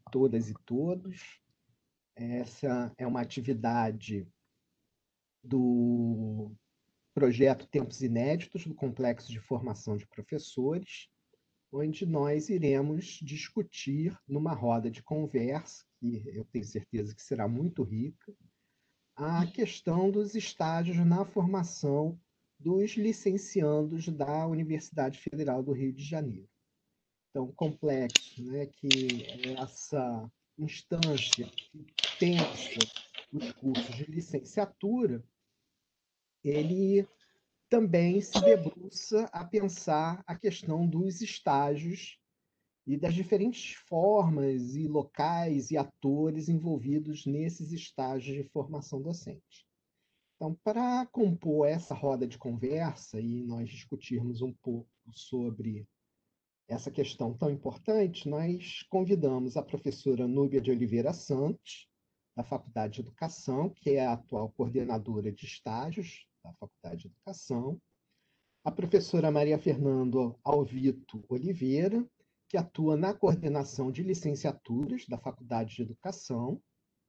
todas e todos. Essa é uma atividade do projeto Tempos Inéditos do Complexo de Formação de Professores, onde nós iremos discutir numa roda de conversa, que eu tenho certeza que será muito rica, a questão dos estágios na formação dos licenciandos da Universidade Federal do Rio de Janeiro. Então, complexo, né, que essa instância que pensa os cursos de licenciatura, ele também se debruça a pensar a questão dos estágios e das diferentes formas e locais e atores envolvidos nesses estágios de formação docente. Então, para compor essa roda de conversa e nós discutirmos um pouco sobre essa questão tão importante, nós convidamos a professora Núbia de Oliveira Santos, da Faculdade de Educação, que é a atual coordenadora de estágios da Faculdade de Educação, a professora Maria Fernanda Alvito Oliveira, que atua na coordenação de licenciaturas da Faculdade de Educação,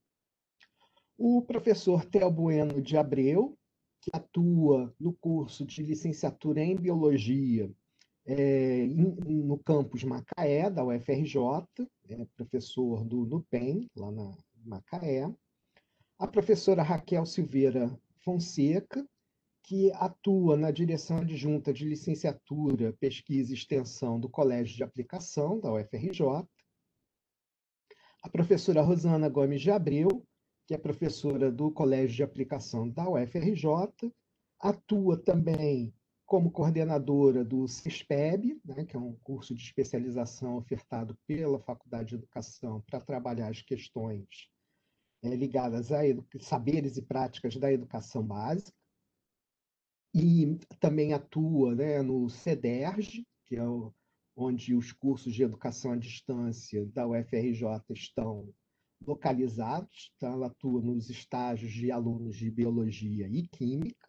o professor Theo Bueno de Abreu, que atua no curso de licenciatura em Biologia no campus Macaé, da UFRJ, professor do NUPEM, lá na Macaé, a professora Raquel Silveira Fonseca, que atua na direção adjunta de licenciatura, pesquisa e extensão do Colégio de Aplicação, da UFRJ, a professora Rosana Gomes de Abreu, que é professora do Colégio de Aplicação da UFRJ, atua também como coordenadora do CESPEB, né, que é um curso de especialização ofertado pela Faculdade de Educação para trabalhar as questões ligadas a saberes e práticas da educação básica, e também atua, né, no CEDERJ, que é onde os cursos de educação à distância da UFRJ estão localizados. Então, ela atua nos estágios de alunos de Biologia e Química.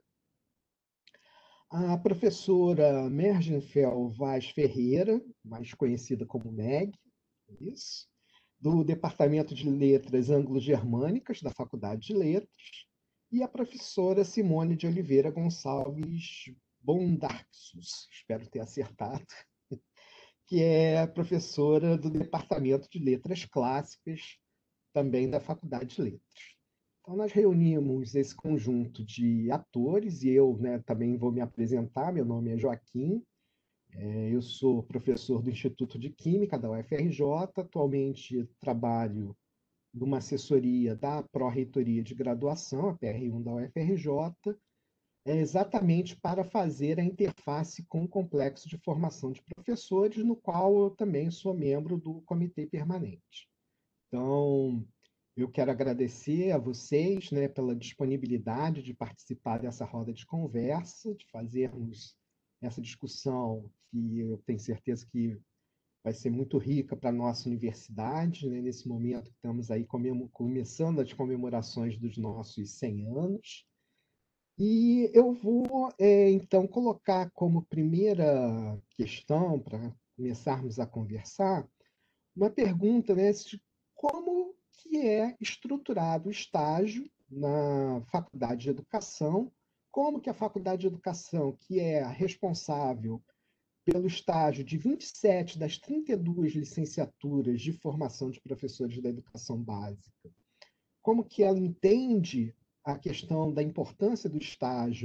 A professora Mergenfel Vaz Ferreira, mais conhecida como Meg, isso, do Departamento de Letras Anglo-Germânicas da Faculdade de Letras, e a professora Simone de Oliveira Gonçalves Bondarços, espero ter acertado, que é professora do Departamento de Letras Clássicas, também da Faculdade de Letras. Então, nós reunimos esse conjunto de atores, e eu, né, também vou me apresentar. Meu nome é Joaquim, eu sou professor do Instituto de Química da UFRJ, atualmente trabalho numa assessoria da Pró-Reitoria de Graduação, a PR1 da UFRJ, exatamente para fazer a interface com o complexo de formação de professores, no qual eu também sou membro do Comitê Permanente. Então, eu quero agradecer a vocês, né, pela disponibilidade de participar dessa roda de conversa, de fazermos essa discussão que eu tenho certeza que vai ser muito rica para a nossa universidade, né, nesse momento que estamos aí começando as comemorações dos nossos 100 anos. E eu vou, então, colocar como primeira questão, para começarmos a conversar, uma pergunta, né, de como que é estruturado o estágio na Faculdade de Educação, como que a Faculdade de Educação, que é a responsável pelo estágio de 27 das 32 licenciaturas de formação de professores da educação básica, como que ela entende a questão da importância do estágio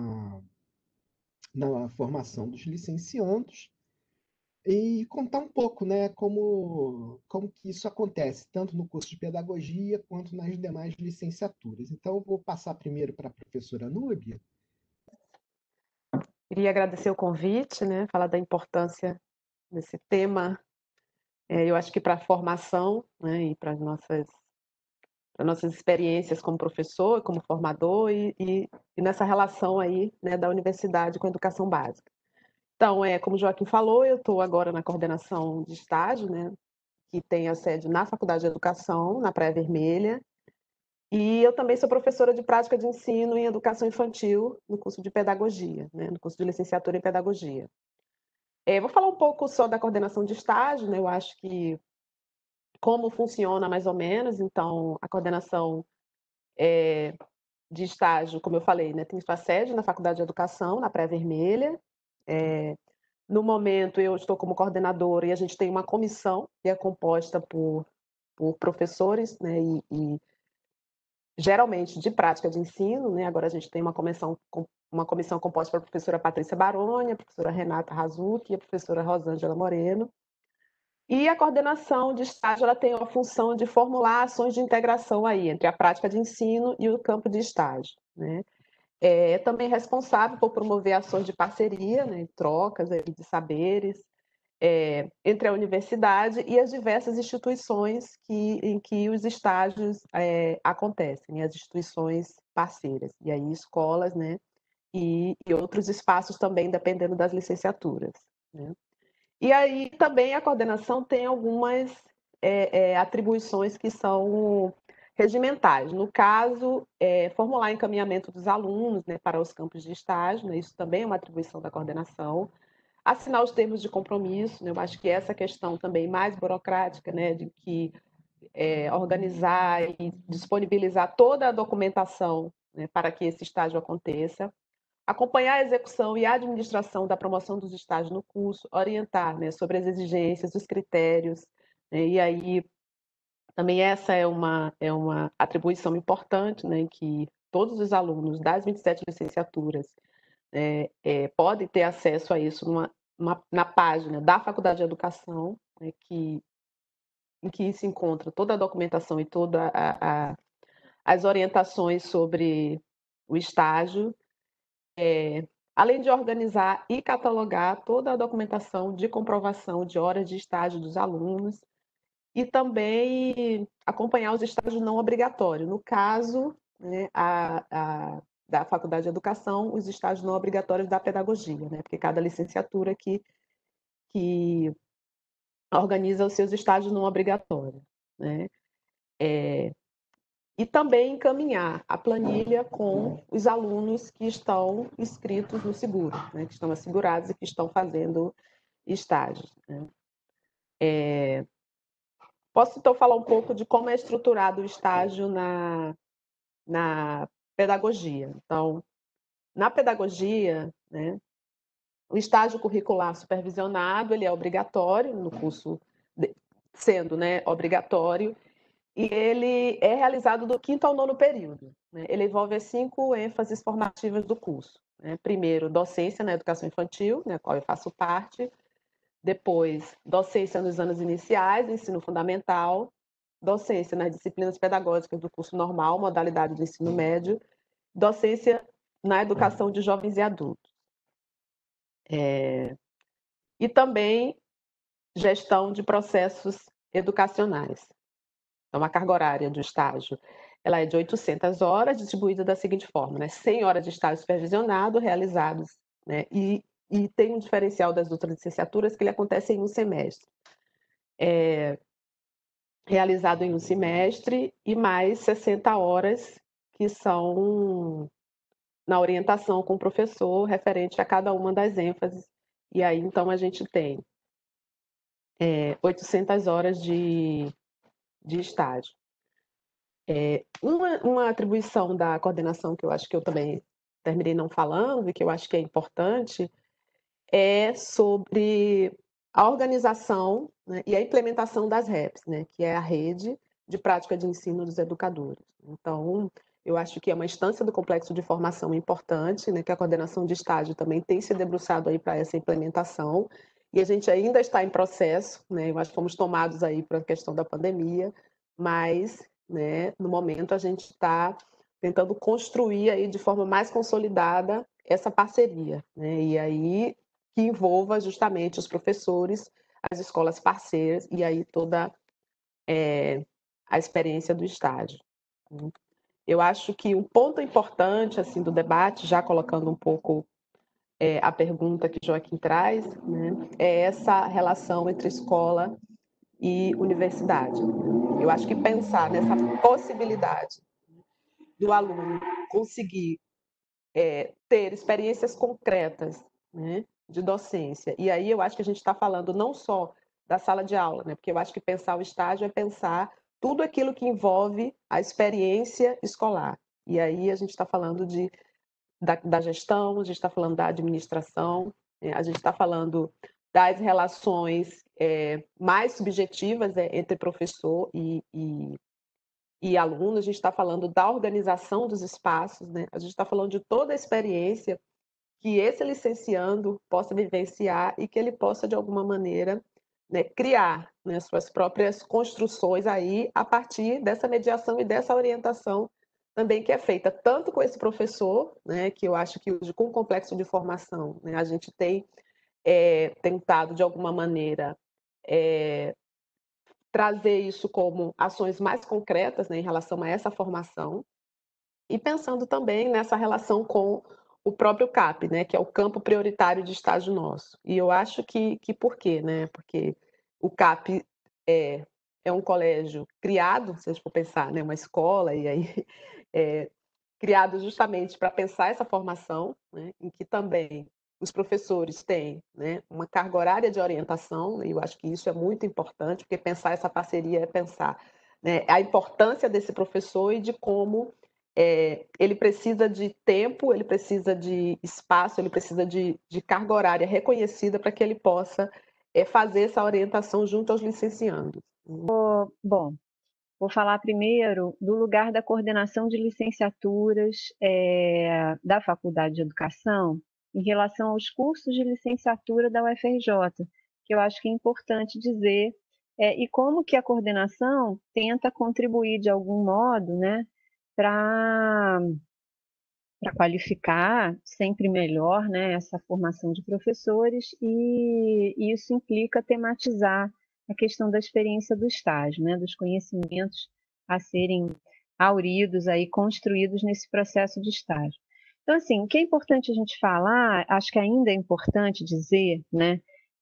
na formação dos licenciandos, e contar um pouco, né, como que isso acontece, tanto no curso de pedagogia quanto nas demais licenciaturas. Então, eu vou passar primeiro para a professora Núbia. Queria agradecer o convite, né, falar da importância desse tema. Eu acho que para a formação, né, e para as nossas experiências como professor, como formador, e nessa relação aí, né, da universidade com a educação básica. Então, como o Joaquim falou, eu estou agora na coordenação de estágio, né, que tem a sede na Faculdade de Educação, na Praia Vermelha, e eu também sou professora de prática de ensino em educação infantil no curso de pedagogia, né, no curso de licenciatura em pedagogia. Vou falar um pouco só da coordenação de estágio, né, eu acho que como funciona mais ou menos. Então, a coordenação de estágio, como eu falei, né, tem sua sede na Faculdade de Educação, na Praia Vermelha. No momento, eu estou como coordenadora e a gente tem uma comissão que é composta por professores, né, e geralmente de prática de ensino, né? Agora a gente tem uma comissão composta pela professora Patrícia Baroni, a professora Renata Razucchi e a professora Rosângela Moreno. E a coordenação de estágio, ela tem a função de formular ações de integração aí entre a prática de ensino e o campo de estágio, né? É também responsável por promover ações de parceria, né, trocas de saberes, entre a universidade e as diversas instituições em que os estágios acontecem, as instituições parceiras, e aí escolas, né, e outros espaços também, dependendo das licenciaturas, né? E aí também a coordenação tem algumas atribuições que são regimentais. No caso, formular encaminhamento dos alunos, né, para os campos de estágio, né, isso também é uma atribuição da coordenação. Assinar os termos de compromisso, né, eu acho que essa questão também mais burocrática, né, de que organizar e disponibilizar toda a documentação, né, para que esse estágio aconteça. Acompanhar a execução e a administração da promoção dos estágios no curso, orientar, né, sobre as exigências, os critérios, né, e aí também essa é uma atribuição importante, né, que todos os alunos das 27 licenciaturas podem ter acesso a isso na página da Faculdade de Educação, né, em que se encontra toda a documentação e todas as orientações sobre o estágio, além de organizar e catalogar toda a documentação de comprovação de horas de estágio dos alunos e também acompanhar os estágios não obrigatórios. No caso, né, da Faculdade de Educação, os estágios não obrigatórios da pedagogia, né, porque cada licenciatura que organiza os seus estágios não obrigatórios, né? E também encaminhar a planilha com os alunos que estão inscritos no seguro, né, que estão assegurados e que estão fazendo estágios, né? Posso então falar um pouco de como é estruturado o estágio na pedagogia. Então, na pedagogia, né, o estágio curricular supervisionado, ele é obrigatório no curso, sendo, né, obrigatório, e ele é realizado do 5º ao 9º período, né? Ele envolve as 5 ênfases formativas do curso, né? Primeiro, docência na educação infantil, na qual eu faço parte. Depois, docência nos anos iniciais, ensino fundamental. Docência nas disciplinas pedagógicas do curso normal, modalidade do ensino médio. Docência na educação de jovens e adultos. E também gestão de processos educacionais. Então, a carga horária do estágio, ela é de 800 horas, distribuída da seguinte forma, né? 100 horas de estágio supervisionado realizados, né? E tem um diferencial das outras licenciaturas que ele acontece em um semestre. Realizado em um semestre e mais 60 horas que são na orientação com o professor referente a cada uma das ênfases. E aí, então, a gente tem 800 horas de estágio. Uma atribuição da coordenação que eu acho que eu também terminei não falando e que eu acho que é importante é sobre a organização, né, e a implementação das REPs, né, que é a Rede de Prática de Ensino dos Educadores. Então, eu acho que é uma instância do complexo de formação importante, né, que a coordenação de estágio também tem se debruçado aí para essa implementação, e a gente ainda está em processo, né, eu acho que fomos tomados aí para a questão da pandemia, mas, né, no momento a gente está tentando construir aí de forma mais consolidada essa parceria, né, e aí que envolva justamente os professores, as escolas parceiras e aí toda a experiência do estágio. Eu acho que um ponto importante assim do debate, já colocando um pouco a pergunta que Joaquim traz, né, é essa relação entre escola e universidade. Eu acho que pensar nessa possibilidade do aluno conseguir ter experiências concretas, né, de docência. E aí eu acho que a gente está falando não só da sala de aula, né? Porque eu acho que pensar o estágio é pensar tudo aquilo que envolve a experiência escolar. E aí a gente está falando da gestão, a gente está falando da administração, a gente está falando das relações mais subjetivas entre professor e aluno, a gente está falando da organização dos espaços, né? A gente está falando de toda a experiência que esse licenciando possa vivenciar e que ele possa, de alguma maneira, né, criar, né, suas próprias construções aí a partir dessa mediação e dessa orientação também que é feita tanto com esse professor, né, que eu acho que hoje, com o complexo de formação, né, a gente tem tentado, de alguma maneira, trazer isso como ações mais concretas, né, em relação a essa formação, e pensando também nessa relação com o próprio CAP, né, que é o campo prioritário de estágio nosso. E eu acho que por quê, né? Porque o CAP é um colégio criado, se a gente for pensar, né, uma escola, e aí criado justamente para pensar essa formação, né, em que também os professores têm, né, uma carga horária de orientação, e eu acho que isso é muito importante, porque pensar essa parceria é pensar, né, a importância desse professor e de como ele precisa de tempo, ele precisa de espaço, ele precisa de carga horária reconhecida para que ele possa fazer essa orientação junto aos licenciandos. Bom, vou falar primeiro do lugar da coordenação de licenciaturas da Faculdade de Educação em relação aos cursos de licenciatura da UFRJ, que eu acho que é importante dizer, e como que a coordenação tenta contribuir de algum modo, né, para qualificar sempre melhor, né, essa formação de professores, e isso implica tematizar a questão da experiência do estágio, né, dos conhecimentos a serem auridos, aí, construídos nesse processo de estágio. Então, assim, o que é importante a gente falar, acho que ainda é importante dizer, né,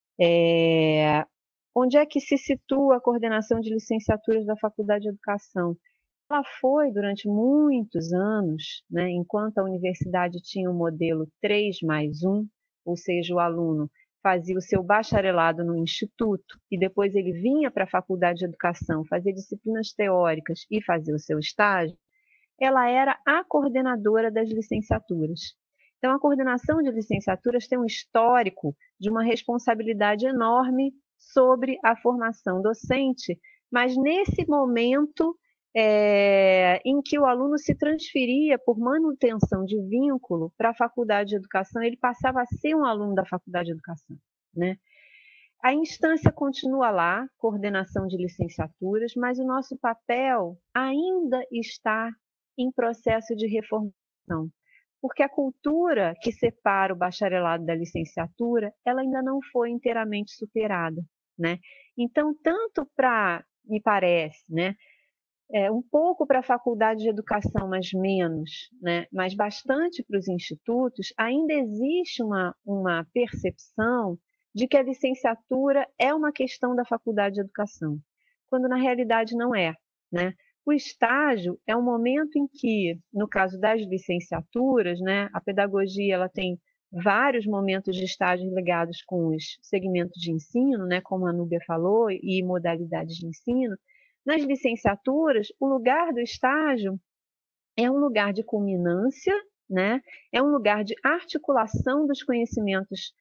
onde é que se situa a coordenação de licenciaturas da Faculdade de Educação. Ela foi, durante muitos anos, né, enquanto a universidade tinha o modelo 3+1, ou seja, o aluno fazia o seu bacharelado no instituto e depois ele vinha para a Faculdade de Educação fazer disciplinas teóricas e fazer o seu estágio, ela era a coordenadora das licenciaturas. Então, a coordenação de licenciaturas tem um histórico de uma responsabilidade enorme sobre a formação docente, mas nesse momento em que o aluno se transferia por manutenção de vínculo para a Faculdade de Educação, ele passava a ser um aluno da Faculdade de Educação, né? A instância continua lá, coordenação de licenciaturas, mas o nosso papel ainda está em processo de reformulação, porque a cultura que separa o bacharelado da licenciatura, ela ainda não foi inteiramente superada, né? Então, tanto para, me parece, né, um pouco para a faculdade de educação, mas menos, né, mas bastante para os institutos, ainda existe uma percepção de que a licenciatura é uma questão da faculdade de educação, quando na realidade não é, né? O estágio é um momento em que, no caso das licenciaturas, né, a pedagogia ela tem vários momentos de estágio ligados com os segmentos de ensino, né, como a Núbia falou, e modalidades de ensino. Nas licenciaturas, o lugar do estágio é um lugar de culminância, né? É um lugar de articulação dos conhecimentos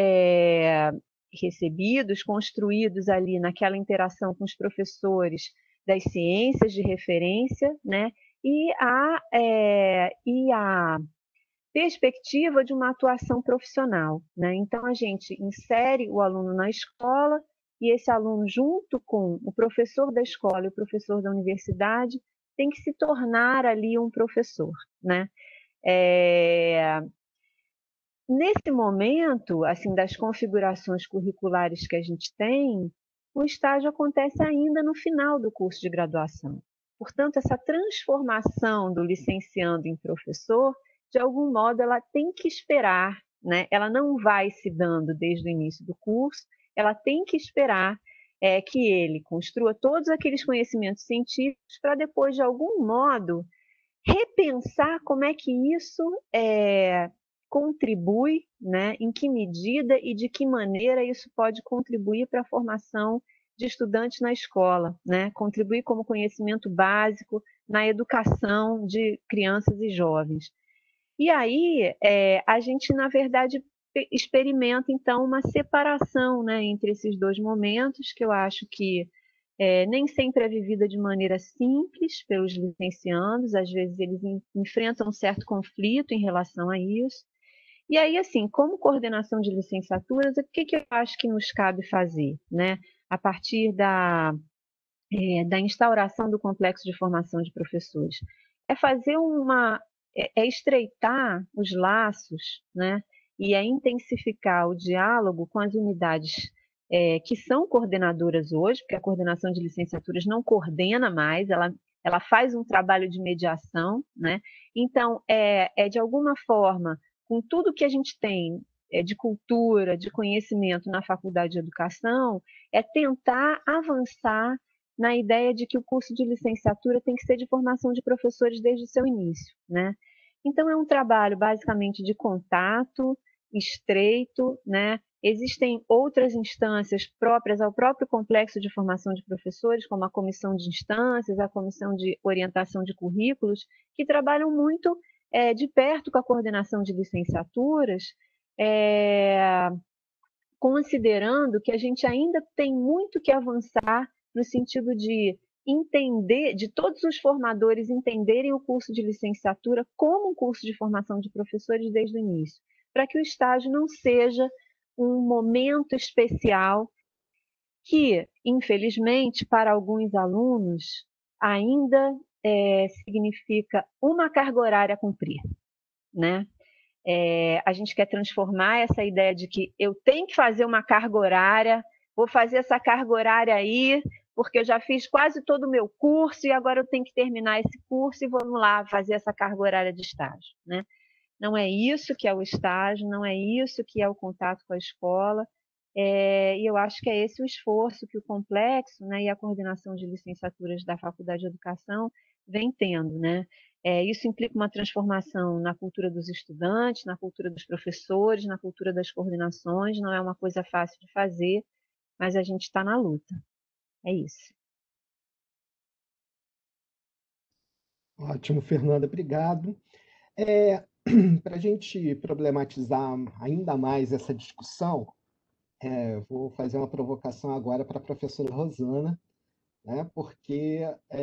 recebidos, construídos ali naquela interação com os professores das ciências de referência, né? E a perspectiva de uma atuação profissional, né? Então, a gente insere o aluno na escola e esse aluno, junto com o professor da escola e o professor da universidade, tem que se tornar ali um professor, né? Nesse momento, assim, das configurações curriculares que a gente tem, o estágio acontece ainda no final do curso de graduação. Portanto, essa transformação do licenciando em professor, de algum modo, ela tem que esperar, né? Ela não vai se dando desde o início do curso, ela tem que esperar que ele construa todos aqueles conhecimentos científicos para depois, de algum modo, repensar como é que isso contribui, né? Em que medida e de que maneira isso pode contribuir para a formação de estudantes na escola, né? Contribuir como conhecimento básico na educação de crianças e jovens. E aí, a gente, na verdade, experimenta, então, uma separação, né, entre esses dois momentos, que eu acho que nem sempre é vivida de maneira simples pelos licenciandos, às vezes eles enfrentam um certo conflito em relação a isso. E aí, assim, como coordenação de licenciaturas, o que eu acho que nos cabe fazer, né? A partir da instauração do complexo de formação de professores? É fazer estreitar os laços, né? E intensificar o diálogo com as unidades que são coordenadoras hoje, porque a coordenação de licenciaturas não coordena mais, ela faz um trabalho de mediação, né? Então, de alguma forma, com tudo que a gente tem de cultura, de conhecimento na Faculdade de Educação, é tentar avançar na ideia de que o curso de licenciatura tem que ser de formação de professores desde o seu início, né? Então, é um trabalho basicamente de contato estreito, né? Existem outras instâncias próprias ao próprio complexo de formação de professores, como a comissão de instâncias, a comissão de orientação de currículos, que trabalham muito de perto com a coordenação de licenciaturas, considerando que a gente ainda tem muito que avançar no sentido de entender, de todos os formadores entenderem o curso de licenciatura como um curso de formação de professores desde o início, para que o estágio não seja um momento especial que, infelizmente, para alguns alunos, ainda significa uma carga horária a cumprir, né? A gente quer transformar essa ideia de que eu tenho que fazer uma carga horária, vou fazer essa carga horária aí, porque eu já fiz quase todo o meu curso e agora eu tenho que terminar esse curso e vamos lá fazer essa carga horária de estágio, né? Não é isso que é o estágio, não é isso que é o contato com a escola, e eu acho que é esse o esforço que o complexo, né, e a coordenação de licenciaturas da Faculdade de Educação vem tendo, né? Isso implica uma transformação na cultura dos estudantes, na cultura dos professores, na cultura das coordenações, não é uma coisa fácil de fazer, mas a gente está na luta. É isso. Ótimo, Fernanda, obrigado. Para a gente problematizar ainda mais essa discussão, vou fazer uma provocação agora para a professora Rosana, né, porque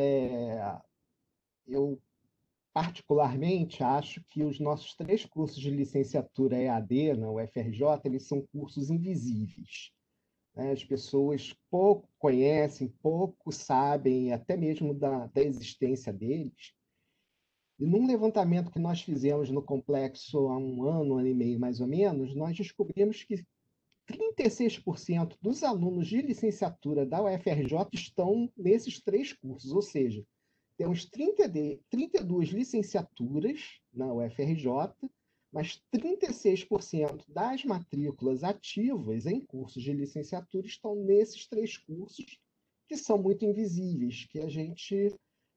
eu particularmente acho que os nossos 3 cursos de licenciatura EAD na UFRJ, eles são cursos invisíveis, né? As pessoas pouco conhecem, pouco sabem, até mesmo da existência deles. E num levantamento que nós fizemos no complexo há um ano e meio mais ou menos, nós descobrimos que 36% dos alunos de licenciatura da UFRJ estão nesses 3 cursos, ou seja, temos 32 licenciaturas na UFRJ, mas 36% das matrículas ativas em cursos de licenciatura estão nesses 3 cursos, que são muito invisíveis, que a gente,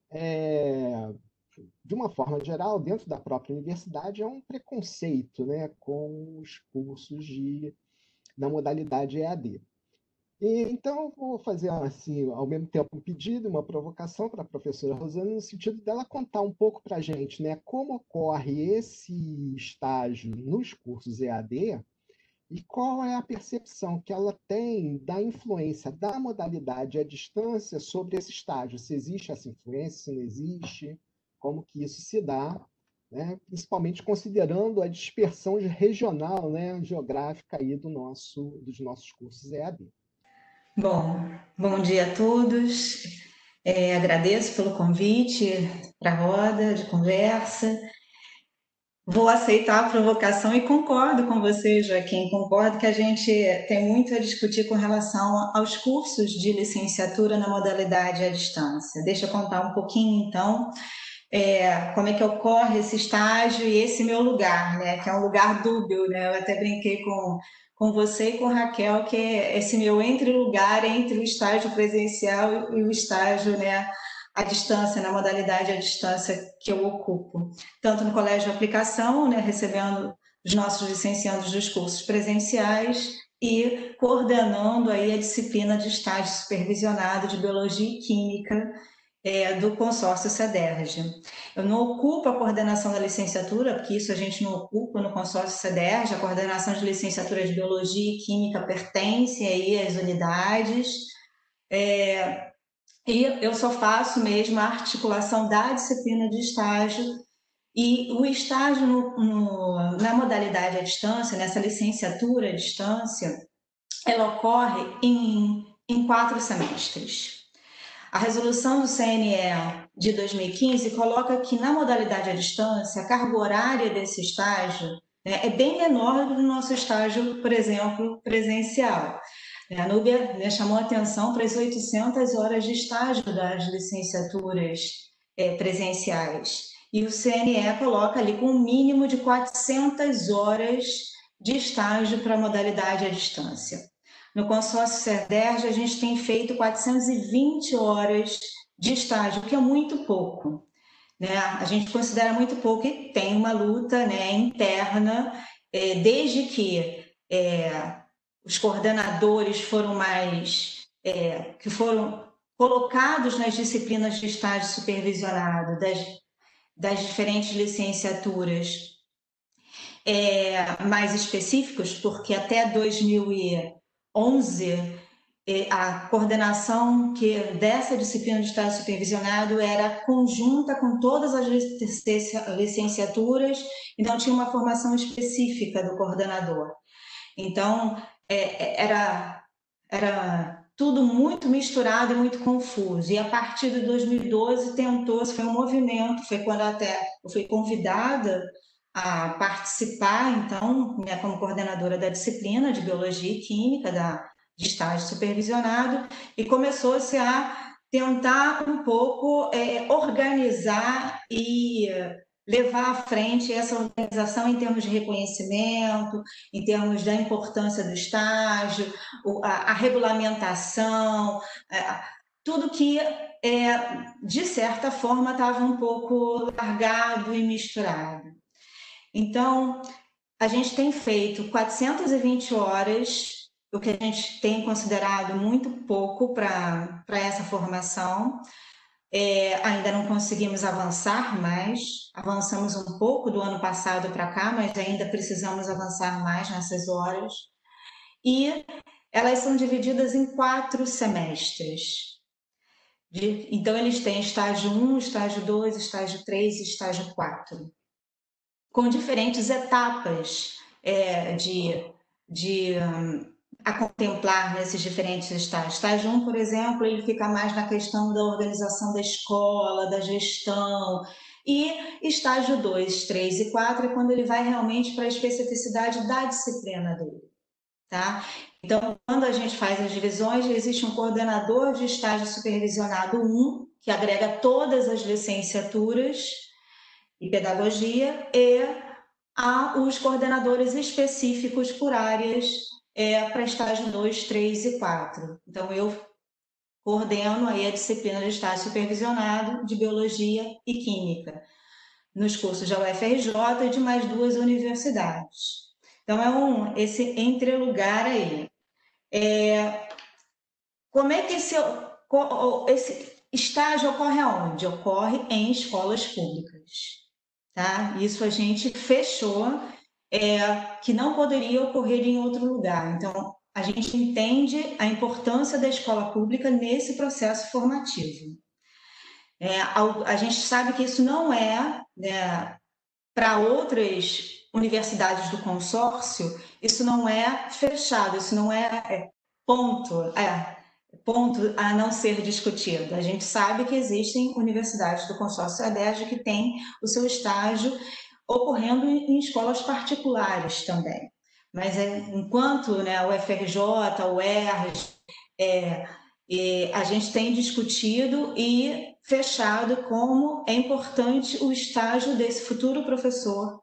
de uma forma geral, dentro da própria universidade, é um preconceito, né, com os cursos da modalidade EAD. Então, eu vou fazer, assim, ao mesmo tempo, um pedido, uma provocação para a professora Rosana, no sentido dela contar um pouco para a gente, né, como ocorre esse estágio nos cursos EAD e qual é a percepção que ela tem da influência da modalidade à distância sobre esse estágio. Se existe essa influência, se não existe, como que isso se dá, né, principalmente considerando a dispersão regional, né, geográfica aí dos nossos cursos EAD. Bom dia a todos. Agradeço pelo convite para a roda de conversa. Vou aceitar a provocação e concordo com você, Joaquim. Concordo que a gente tem muito a discutir com relação aos cursos de licenciatura na modalidade à distância. Deixa eu contar um pouquinho, então, como é que ocorre esse estágio e esse meu lugar, né? Que é um lugar dúbio, né? Eu até brinquei com você e com Raquel, que é esse meu lugar entre o estágio presencial e o estágio, né, à distância, na modalidade à distância que eu ocupo. Tanto no colégio de aplicação, né, recebendo os nossos licenciandos dos cursos presenciais e coordenando aí a disciplina de estágio supervisionado de Biologia e Química do consórcio CEDERJ. Eu não ocupo a coordenação da licenciatura, porque isso a gente não ocupa no consórcio CEDERJ, a coordenação de licenciatura de Biologia e Química pertence aí às unidades, e eu só faço mesmo a articulação da disciplina de estágio, e o estágio na modalidade à distância, nessa licenciatura à distância, ela ocorre em 4 semestres. A resolução do CNE de 2015 coloca que na modalidade à distância, a carga horária desse estágio é bem menor do que o nosso estágio, por exemplo, presencial. A Núbia chamou a atenção para as 800 horas de estágio das licenciaturas presenciais. E o CNE coloca ali com um mínimo de 400 horas de estágio para a modalidade à distância. No consórcio CEDERJ, a gente tem feito 420 horas de estágio, que é muito pouco, né? A gente considera muito pouco e tem uma luta, né, interna, desde que os coordenadores que foram colocados nas disciplinas de estágio supervisionado das diferentes licenciaturas mais específicos, porque até 2011 a coordenação dessa disciplina de estágio supervisionado era conjunta com todas as licenciaturas e não tinha uma formação específica do coordenador. Então, era tudo muito misturado e muito confuso. E a partir de 2012 tentou-se, foi um movimento, foi quando até eu fui convidada a participar, então, né, como coordenadora da disciplina de Biologia e Química, de estágio supervisionado, e começou-se a tentar um pouco organizar e levar à frente essa organização em termos de reconhecimento, em termos da importância do estágio, a regulamentação, tudo que, de certa forma, estava um pouco largado e misturado. Então, a gente tem feito 420 horas, o que a gente tem considerado muito pouco para essa formação. Ainda não conseguimos avançar mais, avançamos um pouco do ano passado para cá, mas ainda precisamos avançar mais nessas horas. E elas são divididas em 4 semestres. Então, eles têm estágio 1, estágio 2, estágio 3 e estágio 4, com diferentes etapas a contemplar nesses diferentes estágios. Estágio 1, por exemplo, ele fica mais na questão da organização da escola, da gestão, e estágio 2, 3 e 4 é quando ele vai realmente para a especificidade da disciplina dele, tá? Então, quando a gente faz as divisões, existe um coordenador de estágio supervisionado 1, que agrega todas as licenciaturas e pedagogia, e os coordenadores específicos por áreas para estágio 2, 3 e 4. Então, eu coordeno aí a disciplina de estágio supervisionado de Biologia e Química, nos cursos da UFRJ e de mais 2 universidades. Então, esse entrelugar aí. Como é que esse estágio ocorre aonde? Ocorre em escolas públicas. Tá? Isso a gente fechou, que não poderia ocorrer em outro lugar. Então, a gente entende a importância da escola pública nesse processo formativo. A gente sabe que isso não é, para outras universidades do consórcio, isso não é fechado, isso não é ponto a não ser discutido. A gente sabe que existem universidades do consórcio CEDERJ que têm o seu estágio ocorrendo em escolas particulares também. Mas enquanto o UFRJ, o UERJ, a gente tem discutido e fechado como é importante o estágio desse futuro professor,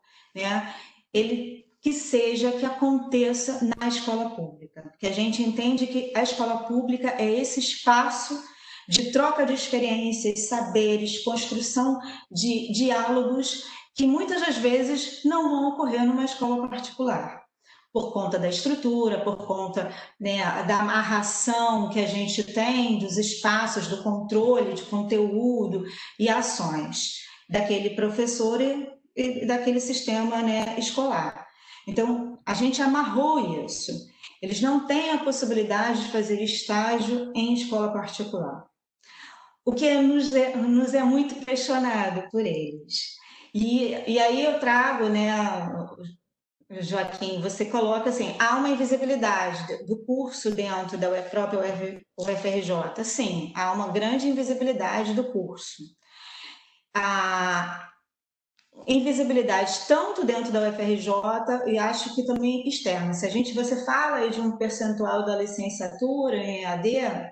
que aconteça na escola pública, porque a gente entende que a escola pública é esse espaço de troca de experiências, saberes, construção de diálogos que muitas das vezes não vão ocorrer numa escola particular, por conta da estrutura, por conta, né, da amarração que a gente tem dos espaços, do controle de conteúdo e ações daquele professor e daquele sistema, né, escolar. Então, a gente amarrou isso. Eles não têm a possibilidade de fazer estágio em escola particular, o que nos é muito questionado por eles. E aí eu trago, né, Joaquim, você coloca assim, há uma invisibilidade do curso dentro da própria UFRJ. Sim, há uma grande invisibilidade do curso. A invisibilidade tanto dentro da UFRJ e acho que também externa. Se você fala aí de um percentual da licenciatura em EAD,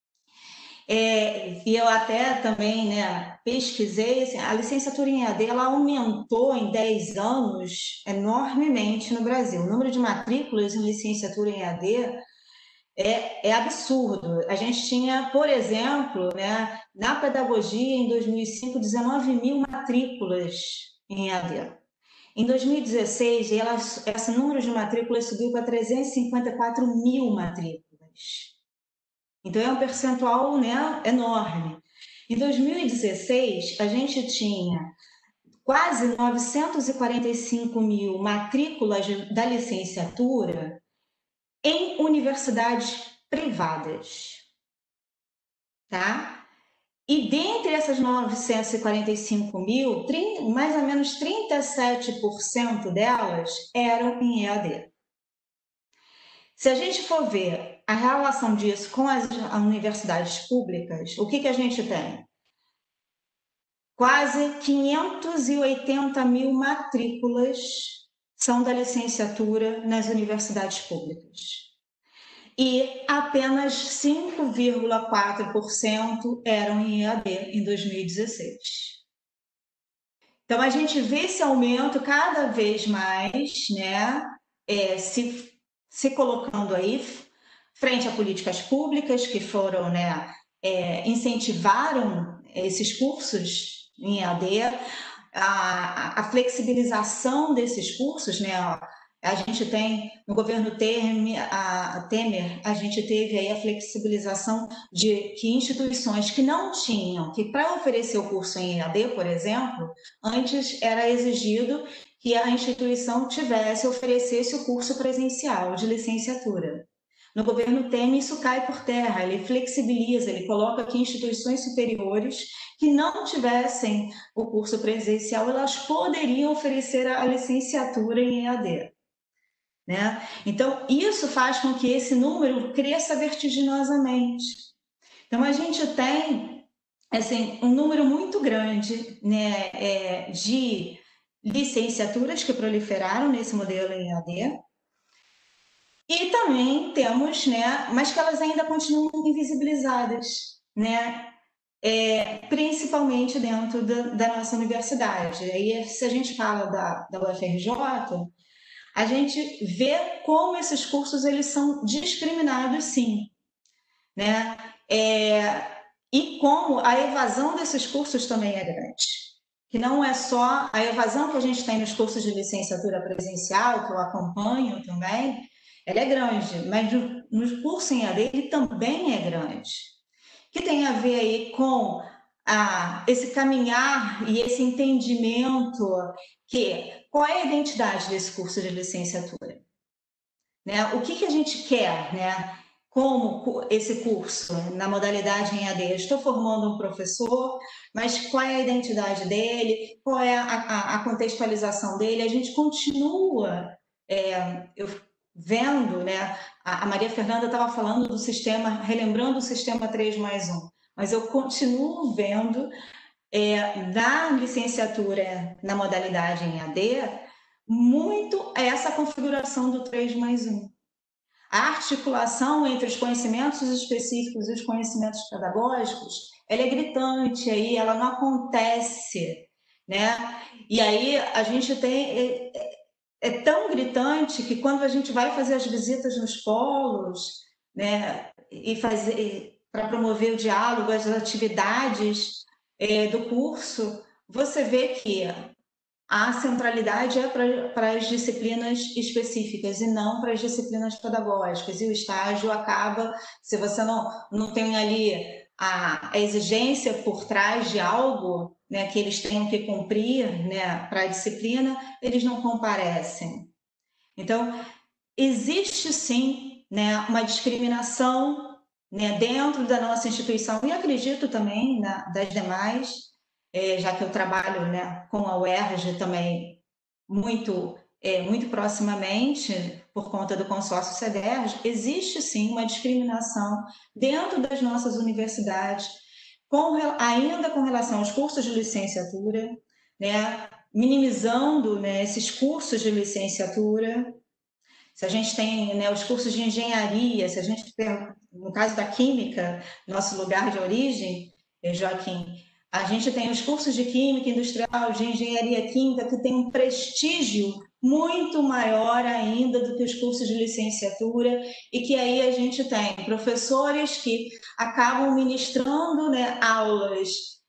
e eu até também, né, pesquisei, assim, a licenciatura em EAD ela aumentou em 10 anos enormemente no Brasil. O número de matrículas em licenciatura em EAD é absurdo. A gente tinha, por exemplo, né, na pedagogia, em 2005, 19 mil matrículas em EAD. Em 2016, esse número de matrículas subiu para 354 mil matrículas. Então, é um percentual, né, enorme. Em 2016, a gente tinha quase 945 mil matrículas da licenciatura em universidades privadas, tá? E dentre essas 945 mil, mais ou menos 37% delas eram em EAD. Se a gente for ver a relação disso com as universidades públicas, o que a gente tem? Quase 580 mil matrículas são da licenciatura nas universidades públicas. E apenas 5,4% eram em EAD em 2016. Então, a gente vê esse aumento cada vez mais, né, se colocando aí frente a políticas públicas que foram, né, incentivaram esses cursos em EAD, a flexibilização desses cursos, né, a gente tem, no governo Temer, a gente teve aí a flexibilização de que instituições que não tinham, que para oferecer o curso em EAD, por exemplo, antes era exigido que a instituição oferecesse o curso presencial de licenciatura. No governo Temer, isso cai por terra, ele flexibiliza, ele coloca que instituições superiores que não tivessem o curso presencial, elas poderiam oferecer a licenciatura em EAD. Né? Então, isso faz com que esse número cresça vertiginosamente. Então, a gente tem assim, um número muito grande, né, de licenciaturas que proliferaram nesse modelo em EAD, e também temos, né, mas que elas ainda continuam invisibilizadas, né, principalmente dentro da nossa universidade. Aí, se a gente fala da UFRJ, a gente vê como esses cursos eles são discriminados, sim, né? E como a evasão desses cursos também é grande. Que não é só a evasão que a gente tem nos cursos de licenciatura presencial, que eu acompanho também, ela é grande, mas nos cursos em EAD ele também é grande. Que tem a ver aí com esse caminhar e esse entendimento que qual é a identidade desse curso de licenciatura? Né? O que a gente quer, né? Como esse curso, na modalidade em EAD, eu estou formando um professor, mas qual é a identidade dele, qual é a contextualização dele? A gente continua vendo, né? A Maria Fernanda estava falando do sistema, relembrando o sistema 3+1, mas eu continuo vendo da licenciatura na modalidade em EAD muito essa configuração do 3+1. A articulação entre os conhecimentos específicos e os conhecimentos pedagógicos, ela é gritante, aí ela não acontece, né? E aí a gente tem é tão gritante que quando a gente vai fazer as visitas nos polos, né, e fazer para promover o diálogo, as atividades do curso, você vê que a centralidade é para as disciplinas específicas e não para as disciplinas pedagógicas. E o estágio acaba, se você não tem ali a exigência por trás de algo, né, que eles tenham que cumprir, né, para a disciplina, eles não comparecem. Então, existe sim, né, uma discriminação, né, dentro da nossa instituição, e acredito também das demais, já que eu trabalho, né, com a UERJ também muito, muito proximamente, por conta do consórcio CEDERJ, existe sim uma discriminação dentro das nossas universidades, ainda com relação aos cursos de licenciatura, né, minimizando, né, esses cursos de licenciatura. Se a gente tem, né, os cursos de engenharia, se a gente tem, no caso da química, nosso lugar de origem, Joaquim, a gente tem os cursos de química industrial, de engenharia química, que tem um prestígio muito maior ainda do que os cursos de licenciatura, e que aí a gente tem professores que acabam ministrando, né, aulas.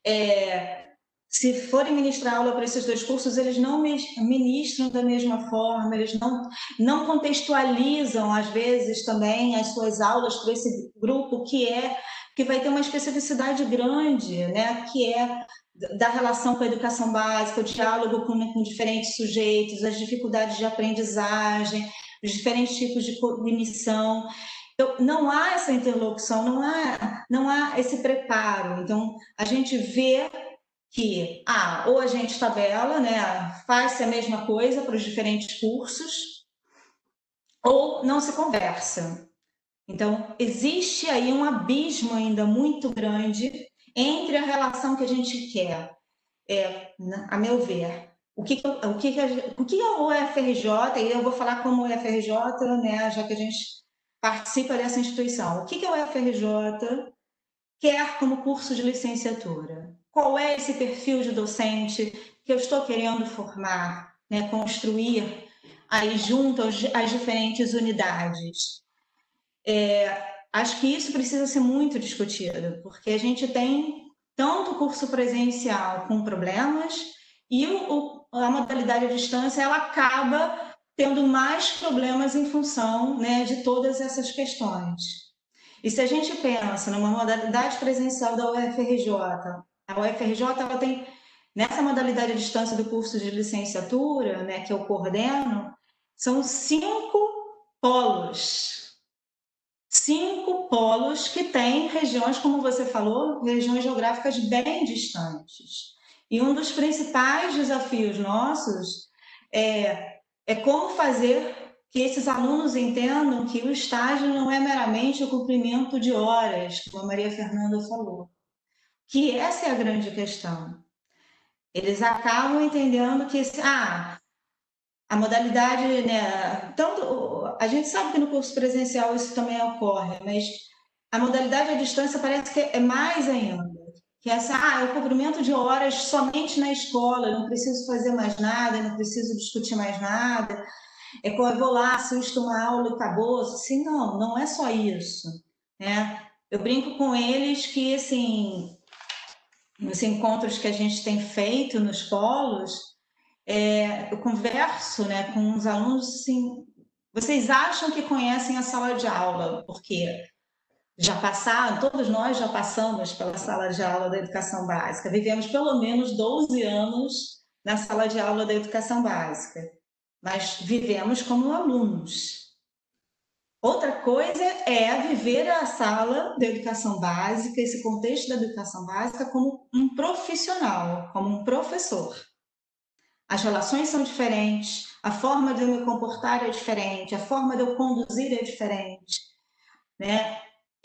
Se forem ministrar aula para esses dois cursos, eles não ministram da mesma forma, eles não contextualizam, às vezes, também as suas aulas para esse grupo que vai ter uma especificidade grande, né? Que é da relação com a educação básica, o diálogo com diferentes sujeitos, as dificuldades de aprendizagem, os diferentes tipos de cognição. Então, não há essa interlocução, não há esse preparo. Então, a gente vê que ou a gente tabela, né, faz-se a mesma coisa para os diferentes cursos, ou não se conversa. Então, existe aí um abismo ainda muito grande entre a relação que a gente quer, a meu ver. O que é o UFRJ, e eu vou falar como UFRJ, né, já que a gente participa dessa instituição. O que é o UFRJ quer como curso de licenciatura? Qual é esse perfil de docente que eu estou querendo formar, né, construir aí junto às diferentes unidades? Acho que isso precisa ser muito discutido, porque a gente tem tanto o curso presencial com problemas e a modalidade à distância ela acaba tendo mais problemas em função, né, de todas essas questões. E se a gente pensa numa modalidade presencial da UFRJ, a UFRJ ela tem, nessa modalidade à distância do curso de licenciatura, né, que eu coordeno, são 5 polos. 5 polos que têm regiões, como você falou, regiões geográficas bem distantes. E um dos principais desafios nossos é como fazer que esses alunos entendam que o estágio não é meramente o cumprimento de horas, como a Maria Fernanda falou, que essa é a grande questão. Eles acabam entendendo que a modalidade, né, tanto a gente sabe que no curso presencial isso também ocorre, mas a modalidade à distância parece que é mais ainda, que é o cumprimento de horas somente na escola, eu não preciso fazer mais nada, eu não preciso discutir mais nada, eu vou lá, assisto uma aula e acabou. Assim, não é só isso, né? Eu brinco com eles que, assim, nos encontros que a gente tem feito nos polos, eu converso, né, com os alunos, assim, vocês acham que conhecem a sala de aula, porque já passaram, todos nós já passamos pela sala de aula da educação básica, vivemos pelo menos 12 anos na sala de aula da educação básica, mas vivemos como alunos. Outra coisa é viver a sala da educação básica, esse contexto da educação básica, como um profissional, como um professor. As relações são diferentes, a forma de eu me comportar é diferente, a forma de eu conduzir é diferente, né?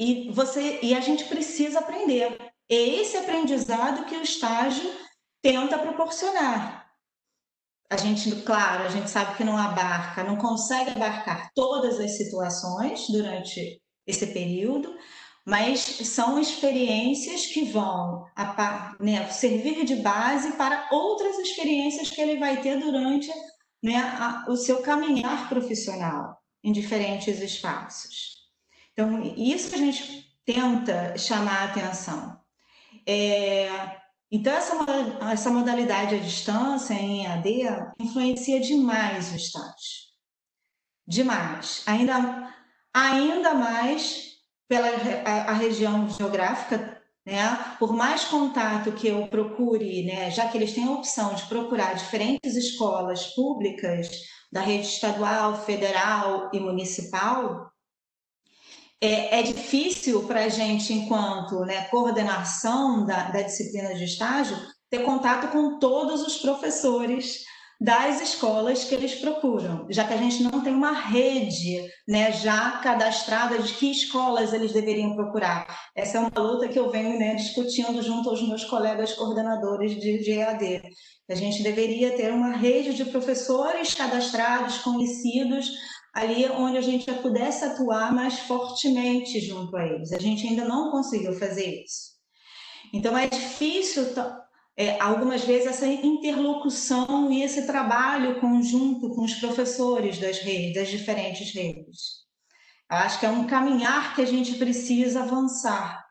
E a gente precisa aprender. É esse aprendizado que o estágio tenta proporcionar. A gente sabe que não consegue abarcar todas as situações durante esse período, mas são experiências que vão, né, servir de base para outras experiências que ele vai ter durante, né, o seu caminhar profissional em diferentes espaços. Então, isso que a gente tenta chamar a atenção. Então, essa modalidade à distância, em EAD, influencia demais o estágio. Demais. Ainda mais pela a região geográfica, né? Por mais contato que eu procure, né? Já que eles têm a opção de procurar diferentes escolas públicas da rede estadual, federal e municipal, é difícil para a gente, enquanto, né, coordenação da disciplina de estágio, ter contato com todos os professores das escolas que eles procuram, já que a gente não tem uma rede, né, já cadastrada de que escolas eles deveriam procurar. Essa é uma luta que eu venho, né, discutindo junto aos meus colegas coordenadores de EAD. A gente deveria ter uma rede de professores cadastrados, conhecidos, ali onde a gente já pudesse atuar mais fortemente junto a eles. A gente ainda não conseguiu fazer isso. Então, é difícil, algumas vezes, essa interlocução e esse trabalho conjunto com os professores das redes, das diferentes redes. Acho que é um caminhar que a gente precisa avançar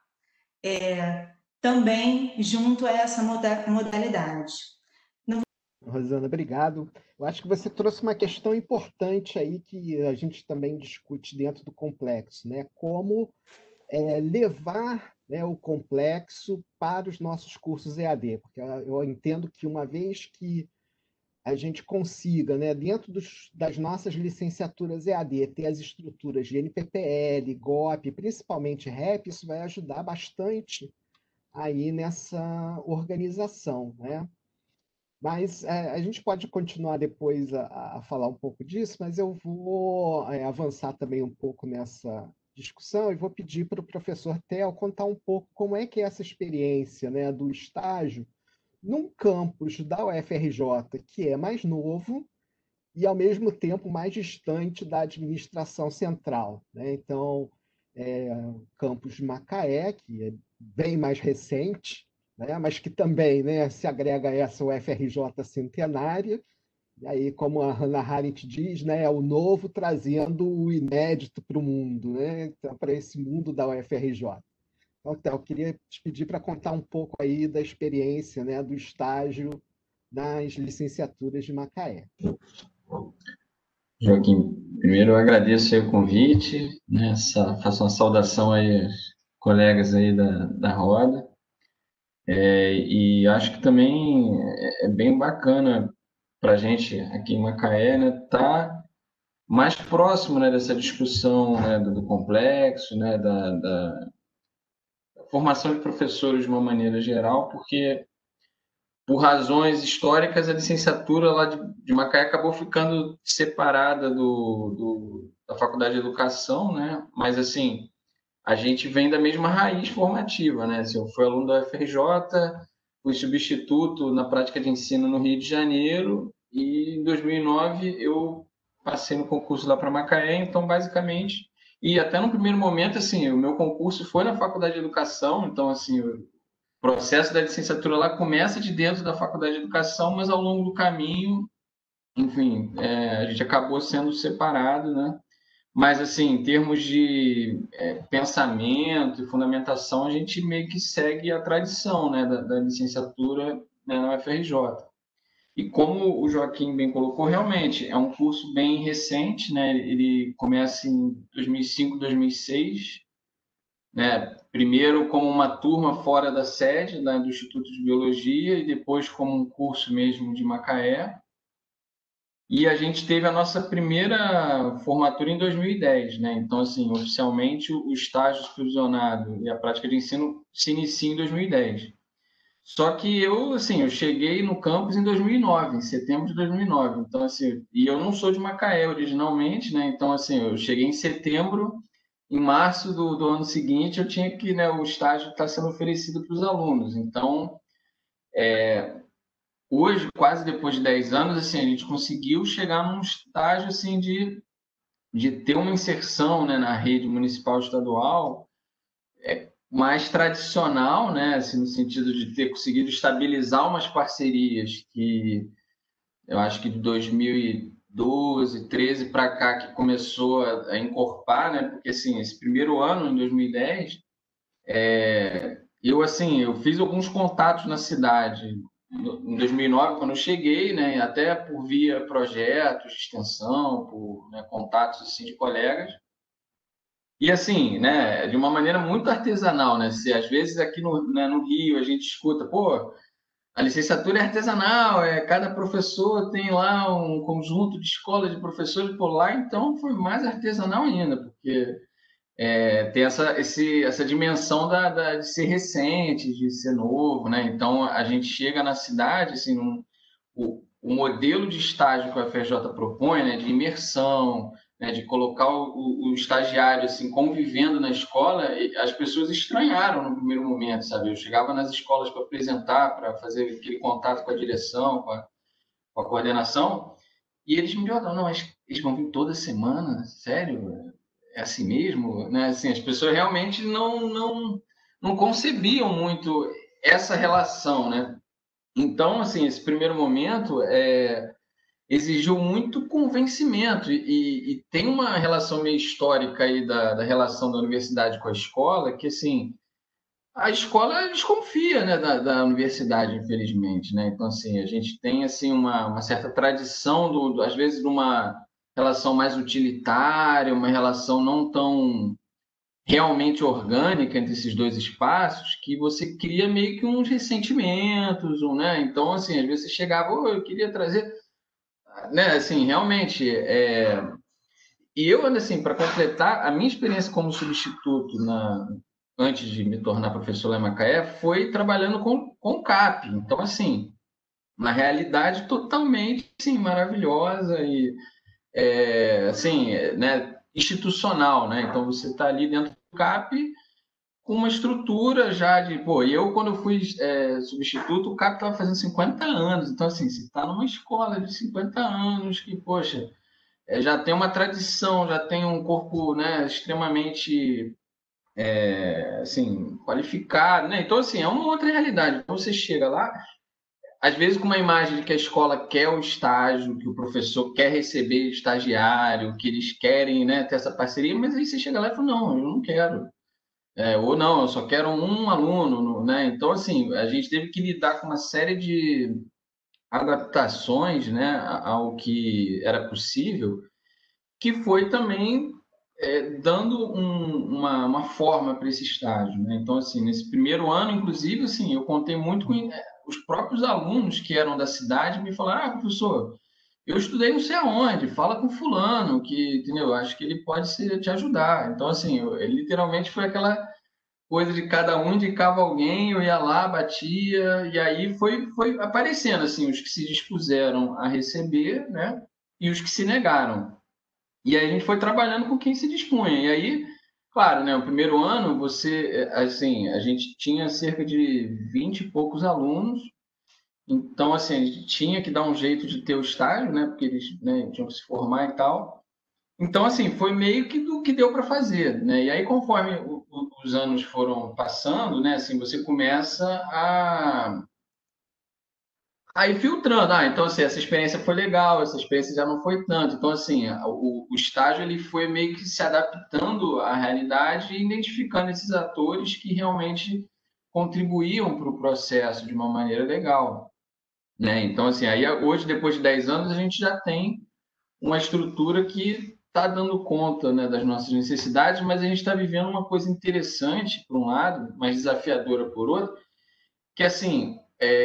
também junto a essa modalidade. Rosana, obrigado. Eu acho que você trouxe uma questão importante aí que a gente também discute dentro do complexo, né? Como levar, né, o complexo para os nossos cursos EAD, porque eu entendo que uma vez que a gente consiga, né, dentro das nossas licenciaturas EAD, ter as estruturas de NPPL, GOP, principalmente REP, isso vai ajudar bastante aí nessa organização, né? Mas a gente pode continuar depois a falar um pouco disso, mas eu vou avançar também um pouco nessa discussão e vou pedir para o professor Theo contar um pouco como é que é essa experiência, né, do estágio num campus da UFRJ, que é mais novo e, ao mesmo tempo, mais distante da administração central, né? Então, o campus de Macaé, que é bem mais recente, né? Mas que também, né, se agrega a essa UFRJ centenária, e aí, como a Hannah Arendt diz, né, é o novo trazendo o inédito para o mundo, né? Então, para esse mundo da UFRJ. Então, eu queria te pedir para contar um pouco aí da experiência, né, do estágio nas licenciaturas de Macaé. Joaquim, primeiro eu agradeço aí o convite, né, faço uma saudação aí aos colegas aí da roda, e acho que também é bem bacana para a gente aqui em Macaé, né, tá mais próximo, né, dessa discussão, né, do complexo, né, da formação de professores de uma maneira geral, porque por razões históricas, a licenciatura lá de Macaé acabou ficando separada da Faculdade de Educação, né? Mas, assim, a gente vem da mesma raiz formativa, né? Assim, eu fui aluno da UFRJ, fui substituto na prática de ensino no Rio de Janeiro e, em 2009, eu passei no concurso lá para Macaé, então, basicamente... E até no primeiro momento, assim, o meu concurso foi na Faculdade de Educação, então, assim... O processo da licenciatura lá começa de dentro da Faculdade de Educação, mas ao longo do caminho, enfim, a gente acabou sendo separado, né? Mas, assim, em termos de pensamento e fundamentação, a gente meio que segue a tradição, né, da licenciatura, né, na UFRJ. E como o Joaquim bem colocou, realmente é um curso bem recente, né? Ele começa em 2005, 2006, né? Primeiro como uma turma fora da sede, né, do Instituto de Biologia, e depois como um curso mesmo de Macaé. E a gente teve a nossa primeira formatura em 2010, né? Então, assim, oficialmente o estágio supervisionado e a prática de ensino se inicia em 2010. Só que eu cheguei no campus em 2009, em setembro de 2009. Então, assim, e eu não sou de Macaé originalmente, né? Então, assim, eu cheguei em setembro. Em março do ano seguinte, eu tinha que, né, o estágio está sendo oferecido para os alunos. Então, hoje, quase depois de 10 anos, assim, a gente conseguiu chegar num estágio assim, de ter uma inserção, né, na rede municipal estadual mais tradicional, né, assim, no sentido de ter conseguido estabilizar umas parcerias que eu acho que de 2012, 13 para cá que começou a encorpar, né? Porque assim, esse primeiro ano, em 2010, eu fiz alguns contatos na cidade em 2009, quando eu cheguei, né, até por via projetos de extensão, por, né, contatos assim, de colegas. E assim, né, de uma maneira muito artesanal, né? Se às vezes aqui no Rio a gente escuta, pô, a licenciatura é artesanal, cada professor tem lá um conjunto de escola de professores por lá, então foi mais artesanal ainda, porque tem essa dimensão de ser recente, de ser novo, né? Então a gente chega na cidade, assim, o modelo de estágio que o FRJ propõe, né, de imersão, né, de colocar o estagiário assim convivendo na escola, as pessoas estranharam no primeiro momento, sabe? Eu chegava nas escolas para apresentar, para fazer aquele contato com a direção, com a coordenação, e eles me perguntavam, não, mas eles vão vir toda semana? Sério? É assim mesmo? Né? Assim, as pessoas realmente não concebiam muito essa relação, né? Então, assim, esse primeiro momento exigiu muito convencimento e tem uma relação meio histórica aí da relação da universidade com a escola, que, assim, a escola desconfia, né, da universidade, infelizmente, né? Então, assim, a gente tem, assim, uma certa tradição, às vezes, de uma relação mais utilitária, uma relação não tão realmente orgânica entre esses dois espaços, que você cria meio que uns ressentimentos, né? Então, assim, às vezes você chegava, oh, eu queria trazer, né? Assim, realmente, e eu, assim, para completar, a minha experiência como substituto antes de me tornar professor lá em Macaé foi trabalhando com CAP. Então, assim, na realidade, totalmente, sim, maravilhosa e, assim, né, institucional, né? Então, você está ali dentro do CAP com uma estrutura já de... Pô, e eu, quando eu fui substituto, o CAP estava fazendo 50 anos. Então, assim, você está numa escola de 50 anos que, poxa, já tem uma tradição, já tem um corpo, né, extremamente assim, qualificado, né? Então, assim, é uma outra realidade. Então, você chega lá, às vezes com uma imagem de que a escola quer o estágio, que o professor quer receber estagiário, que eles querem, né, ter essa parceria, mas aí você chega lá e fala, não, eu não quero. Ou não, eu só quero um aluno, né? Então, assim, a gente teve que lidar com uma série de adaptações, né, ao que era possível, que foi também dando uma forma para esse estágio, né? Então, assim, nesse primeiro ano, inclusive, assim, eu contei muito com os próprios alunos que eram da cidade me falaram, ah, professor, eu estudei não sei aonde, fala com fulano, que, entendeu? Acho que ele pode te ajudar. Então, assim, ele literalmente foi aquela coisa de cada um indicava alguém, eu ia lá, batia, e aí foi aparecendo, assim, os que se dispuseram a receber, né? E os que se negaram. E aí a gente foi trabalhando com quem se dispunha. E aí, claro, né, o primeiro ano, assim, a gente tinha cerca de 20 e poucos alunos, então, assim, a gente tinha que dar um jeito de ter o estágio, né, porque eles, né, tinham que se formar e tal. Então, assim, foi meio que do que deu para fazer, né? E aí, conforme os anos foram passando, né, assim, você começa a aí filtrando, então assim, essa experiência foi legal, essa experiência já não foi tanto. Então, assim, o estágio ele foi meio que se adaptando à realidade e identificando esses atores que realmente contribuíam para o processo de uma maneira legal, né? Então, assim, aí hoje, depois de 10 anos, a gente já tem uma estrutura que está dando conta, né, das nossas necessidades, mas a gente está vivendo uma coisa interessante, por um lado, mas desafiadora por outro, que, assim,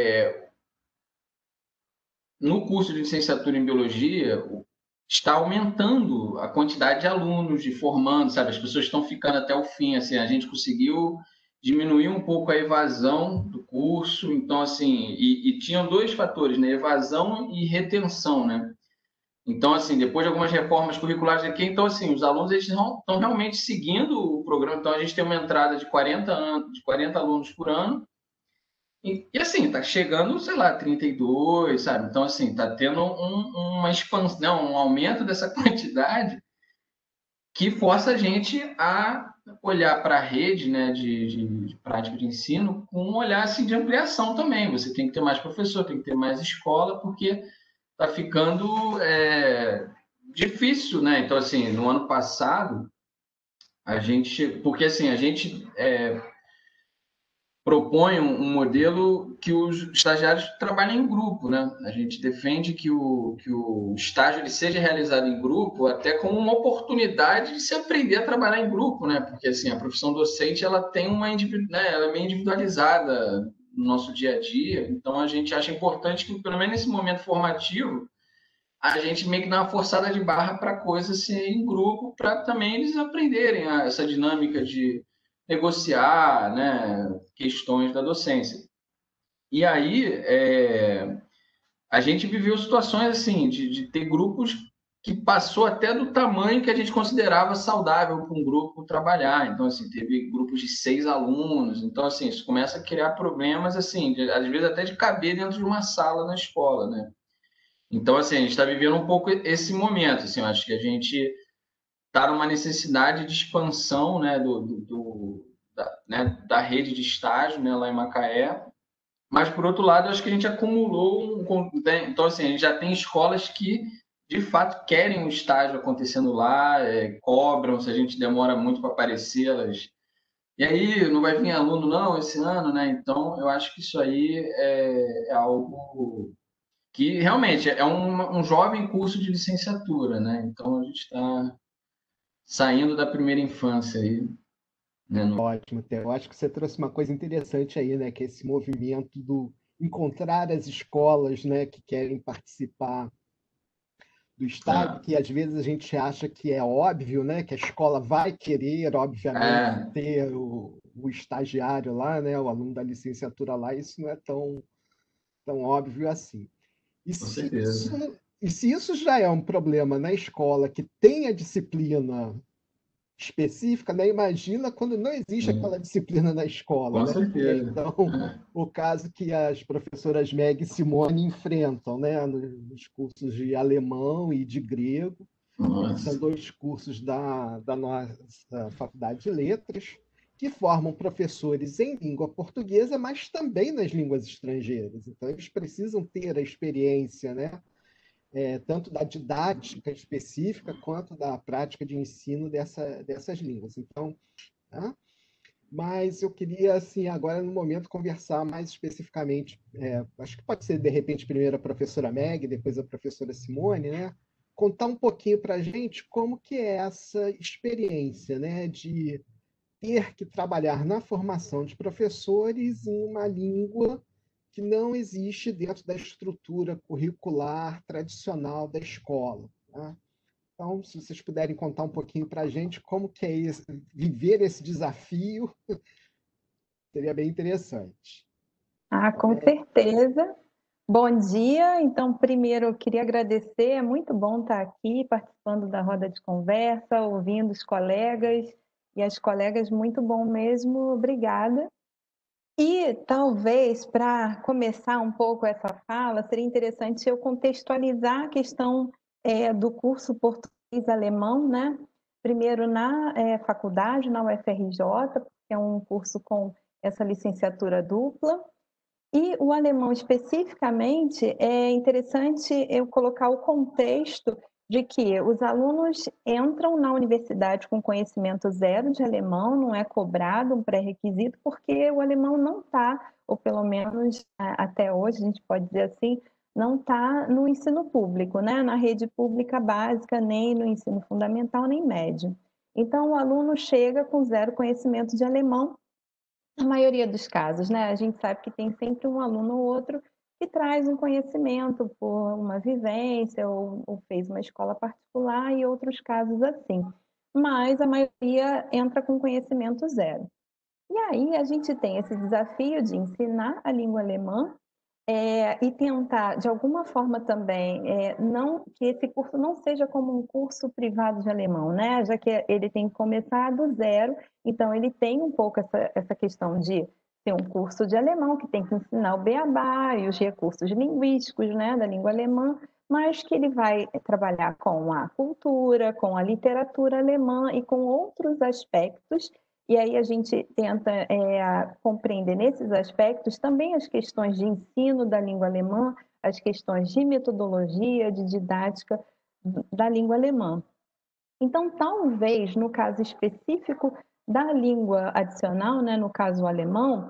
no curso de licenciatura em biologia, está aumentando a quantidade de alunos, de formando, sabe? As pessoas estão ficando até o fim, assim, a gente conseguiu diminuir um pouco a evasão do curso, então, assim, e tinham dois fatores, né? Evasão e retenção, né? Então, assim, depois de algumas reformas curriculares aqui, então, assim, os alunos eles estão realmente seguindo o programa, então a gente tem uma entrada de 40 alunos por ano, e assim, tá chegando, sei lá, 32, sabe? Então, assim, tá tendo uma expansão, um aumento dessa quantidade que força a gente a olhar para a rede, né, de prática de ensino com um olhar assim, de ampliação também. Você tem que ter mais professor, tem que ter mais escola, porque tá ficando difícil, né? Então, assim, no ano passado, porque assim, a gente propõe um modelo que os estagiários trabalhem em grupo, né? A gente defende que o estágio ele seja realizado em grupo, até como uma oportunidade de se aprender a trabalhar em grupo, né? Porque assim, a profissão docente ela tem ela é meio individualizada no nosso dia a dia, então a gente acha importante que, pelo menos nesse momento formativo, a gente meio que dá uma forçada de barra para coisas ser em grupo, para também eles aprenderem essa dinâmica de negociar, né, questões da docência. E aí, a gente viveu situações assim, de ter grupos que passou até do tamanho que a gente considerava saudável para um grupo trabalhar. Então, assim, teve grupos de 6 alunos. Então, assim, isso começa a criar problemas, assim, às vezes até de caber dentro de uma sala na escola, né? Então, assim, a gente está vivendo um pouco esse momento. Assim, eu acho que a gente está numa necessidade de expansão, né, da rede de estágio, né, lá em Macaé. Mas, por outro lado, eu acho que a gente acumulou Então, assim, a gente já tem escolas que, de fato, querem o estágio acontecendo lá, cobram se a gente demora muito para aparecer, elas... E aí, não vai vir aluno, não, esse ano, né? Então, eu acho que isso aí é algo que realmente é um jovem curso de licenciatura, né? Então a gente está saindo da primeira infância aí, né? Ótimo, Theo. Eu acho que você trouxe uma coisa interessante aí, né? Que é esse movimento do encontrar as escolas, né, que querem participar do estágio, que às vezes a gente acha que é óbvio, né? Que a escola vai querer, obviamente, ter o estagiário lá, né? O aluno da licenciatura lá. Isso não é tão óbvio assim. Com certeza. E se isso já é um problema na escola que tem a disciplina específica, né? Imagina quando não existe aquela disciplina na escola, Com né? certeza. Então, o caso que as professoras Meg e Simone enfrentam, né? Nos cursos de alemão e de grego, que são 2 cursos da nossa Faculdade de Letras, que formam professores em língua portuguesa, mas também nas línguas estrangeiras. Então, eles precisam ter a experiência, né? Tanto da didática específica quanto da prática de ensino dessas línguas. Então, tá? Mas eu queria, assim, agora no momento, conversar mais especificamente, acho que pode ser, de repente, primeiro a professora Meg, depois a professora Simone, né? Contar um pouquinho para a gente como que é essa experiência, né, de ter que trabalhar na formação de professores em uma língua que não existe dentro da estrutura curricular tradicional da escola. Tá? Então, se vocês puderem contar um pouquinho para a gente como que é viver esse desafio, seria bem interessante. Com certeza. Bom dia. Então, primeiro eu queria agradecer, é muito bom estar aqui participando da roda de conversa, ouvindo os colegas e as colegas, muito bom mesmo, obrigada. E talvez, para começar um pouco essa fala, seria interessante eu contextualizar a questão do curso português-alemão, né? Primeiro na faculdade, na UFRJ, porque é um curso com essa licenciatura dupla. E o alemão especificamente, é interessante eu colocar o contexto de que os alunos entram na universidade com conhecimento zero de alemão, não é cobrado um pré-requisito, porque o alemão não está, ou pelo menos até hoje, a gente pode dizer assim, não está no ensino público, né? Na rede pública básica, nem no ensino fundamental, nem médio. Então, o aluno chega com zero conhecimento de alemão, na maioria dos casos, né? A gente sabe que tem sempre um aluno ou outro que traz um conhecimento por uma vivência ou fez uma escola particular e outros casos assim. Mas a maioria entra com conhecimento zero. E aí a gente tem esse desafio de ensinar a língua alemã e tentar, de alguma forma também, não que esse curso não seja como um curso privado de alemão, né? Já que ele tem que começar do zero, então ele tem um pouco essa questão de ter um curso de alemão que tem que ensinar o beabá e os recursos linguísticos, né, da língua alemã, mas que ele vai trabalhar com a cultura, com a literatura alemã e com outros aspectos. E aí a gente tenta compreender nesses aspectos também as questões de ensino da língua alemã, as questões de metodologia, de didática da língua alemã. Então, talvez, no caso específico da língua adicional, né, no caso o alemão,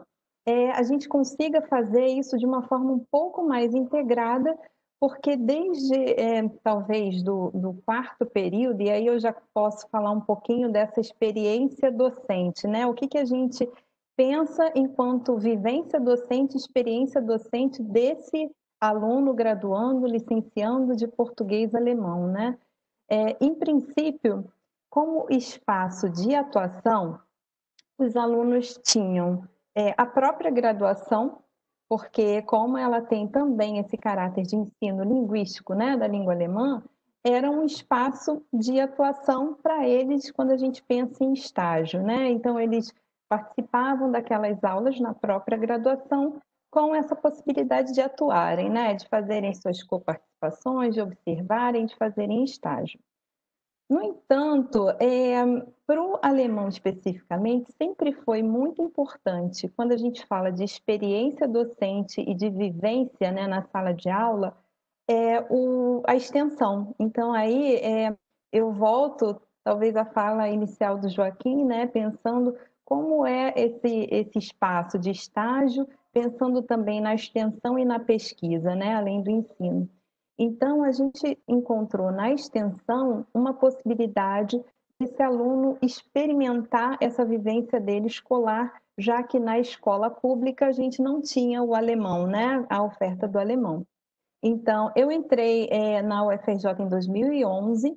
a gente consiga fazer isso de uma forma um pouco mais integrada, porque desde talvez do quarto período, e aí eu já posso falar um pouquinho dessa experiência docente, né? O que a gente pensa enquanto vivência docente, experiência docente desse aluno graduando, licenciando de português e alemão, né? Em princípio, como espaço de atuação, os alunos tinham a própria graduação, porque como ela tem também esse caráter de ensino linguístico, né, da língua alemã, era um espaço de atuação para eles quando a gente pensa em estágio, né? Então eles participavam daquelas aulas na própria graduação com essa possibilidade de atuarem, né, de fazerem suas coparticipações, de observarem, de fazerem estágio. No entanto, para o alemão especificamente, sempre foi muito importante, quando a gente fala de experiência docente e de vivência, né, na sala de aula, a extensão. Então, aí eu volto, talvez, à fala inicial do Joaquim, né, pensando como é esse espaço de estágio, pensando também na extensão e na pesquisa, né, além do ensino. Então, a gente encontrou na extensão uma possibilidade desse aluno experimentar essa vivência dele escolar, já que na escola pública a gente não tinha o alemão, né? A oferta do alemão. Então, eu entrei na UFRJ em 2011.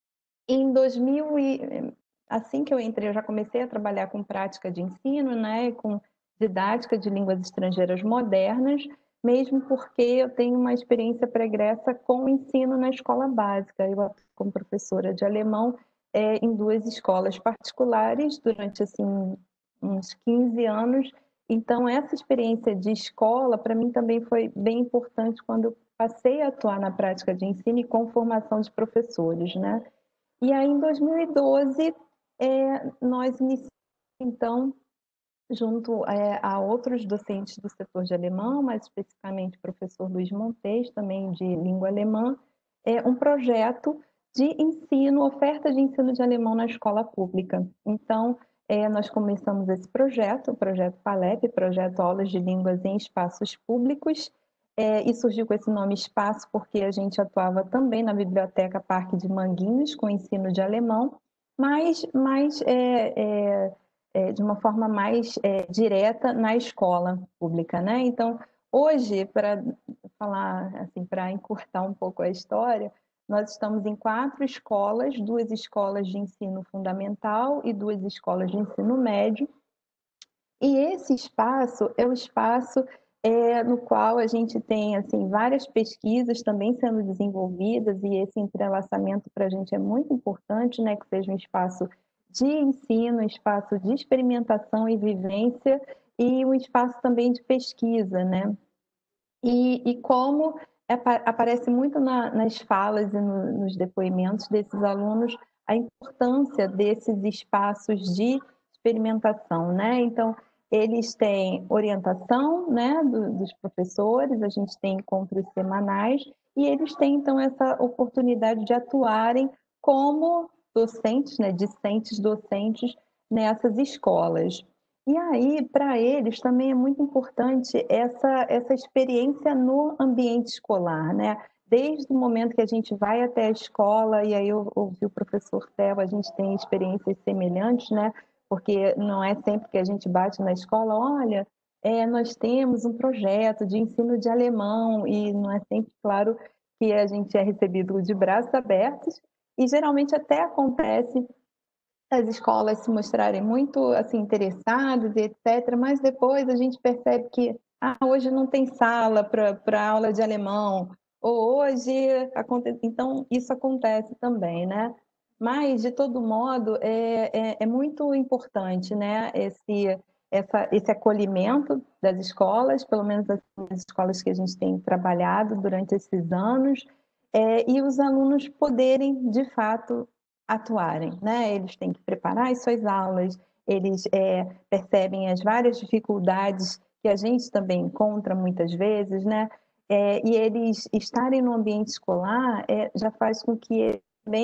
Assim que eu entrei, eu já comecei a trabalhar com prática de ensino, né? Com didática de línguas estrangeiras modernas, mesmo porque eu tenho uma experiência pregressa com o ensino na escola básica. Eu atuo como professora de alemão em 2 escolas particulares durante assim uns 15 anos. Então, essa experiência de escola, para mim, também foi bem importante quando eu passei a atuar na prática de ensino e com formação de professores, né? E aí, em 2012, nós iniciamos, então, junto a outros docentes do setor de alemão, mais especificamente o professor Luiz Montes, também de língua alemã, um projeto de ensino, oferta de ensino de alemão na escola pública. Então, nós começamos esse projeto, o projeto PALEP, Projeto Aulas de Línguas em Espaços Públicos, e surgiu com esse nome Espaço porque a gente atuava também na Biblioteca Parque de Manguinhos com ensino de alemão, mas de uma forma mais direta na escola pública, né? Então, hoje, para falar assim, para encurtar um pouco a história, nós estamos em 4 escolas, 2 escolas de ensino fundamental e 2 escolas de ensino médio. E esse espaço é o espaço no qual a gente tem assim, várias pesquisas também sendo desenvolvidas, e esse entrelaçamento para a gente é muito importante, né? Que seja um espaço de ensino, um espaço de experimentação e vivência, e um espaço também de pesquisa, né? E como aparece muito nas falas e nos depoimentos desses alunos a importância desses espaços de experimentação, né? Então, eles têm orientação, né, dos professores, a gente tem encontros semanais, e eles têm, então, essa oportunidade de atuarem como docentes, né, discentes docentes nessas escolas. E aí, para eles, também é muito importante essa experiência no ambiente escolar, né? Desde o momento que a gente vai até a escola, e aí eu ouvi o professor Theo, a gente tem experiências semelhantes, né? Porque não é sempre que a gente bate na escola, olha, nós temos um projeto de ensino de alemão, e não é sempre, claro, que a gente é recebido de braços abertos, e geralmente até acontece as escolas se mostrarem muito assim interessadas e etc, mas depois a gente percebe que hoje não tem sala para aula de alemão, ou hoje então isso acontece também, né? Mas de todo modo é muito importante, né? Esse acolhimento das escolas, pelo menos as escolas que a gente tem trabalhado durante esses anos, e os alunos poderem de fato atuarem, né? Eles têm que preparar as suas aulas, eles percebem as várias dificuldades que a gente também encontra muitas vezes, né? E eles estarem no ambiente escolar já faz com que eles também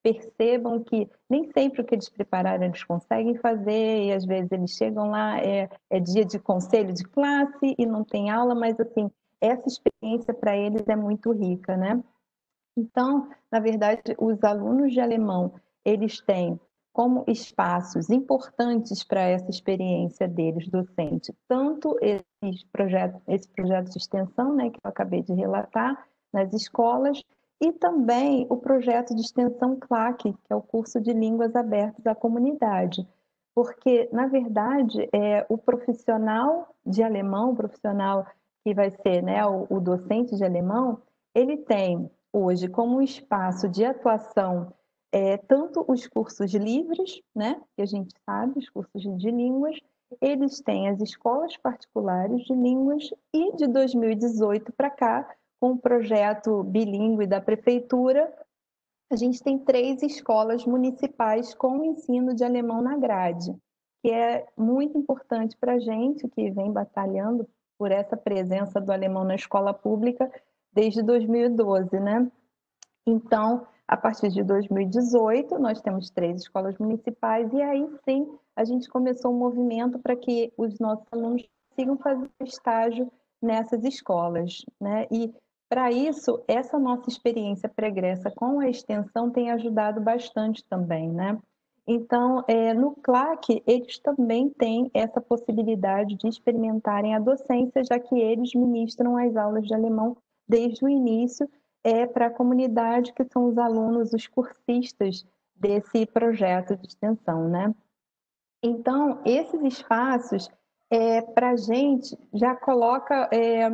percebam que nem sempre o que eles prepararam eles conseguem fazer, e às vezes eles chegam lá, é dia de conselho de classe e não tem aula, mas assim, essa experiência para eles é muito rica, né? Então, na verdade, os alunos de alemão, eles têm como espaços importantes para essa experiência deles, docente, tanto esse projeto de extensão, né, que eu acabei de relatar, nas escolas, e também o projeto de extensão CLAC, que é o curso de Línguas Abertas à Comunidade. Porque, na verdade, o profissional de alemão, o profissional que vai ser, né, o docente de alemão, ele tem hoje como espaço de atuação tanto os cursos livres, né, que a gente sabe, os cursos de línguas, eles têm as escolas particulares de línguas e de 2018 para cá, com o projeto bilíngue da prefeitura, a gente tem 3 escolas municipais com ensino de alemão na grade, que é muito importante para a gente que vem batalhando por essa presença do alemão na escola pública desde 2012, né? Então, a partir de 2018, nós temos 3 escolas municipais e aí sim a gente começou um movimento para que os nossos alunos consigam fazer estágio nessas escolas, né? E para isso, essa nossa experiência pregressa com a extensão tem ajudado bastante também, né? Então, no CLAC, eles também têm essa possibilidade de experimentarem a docência, já que eles ministram as aulas de alemão desde o início, para a comunidade, que são os alunos, os cursistas desse projeto de extensão, né? Então, esses espaços, para a gente, já coloca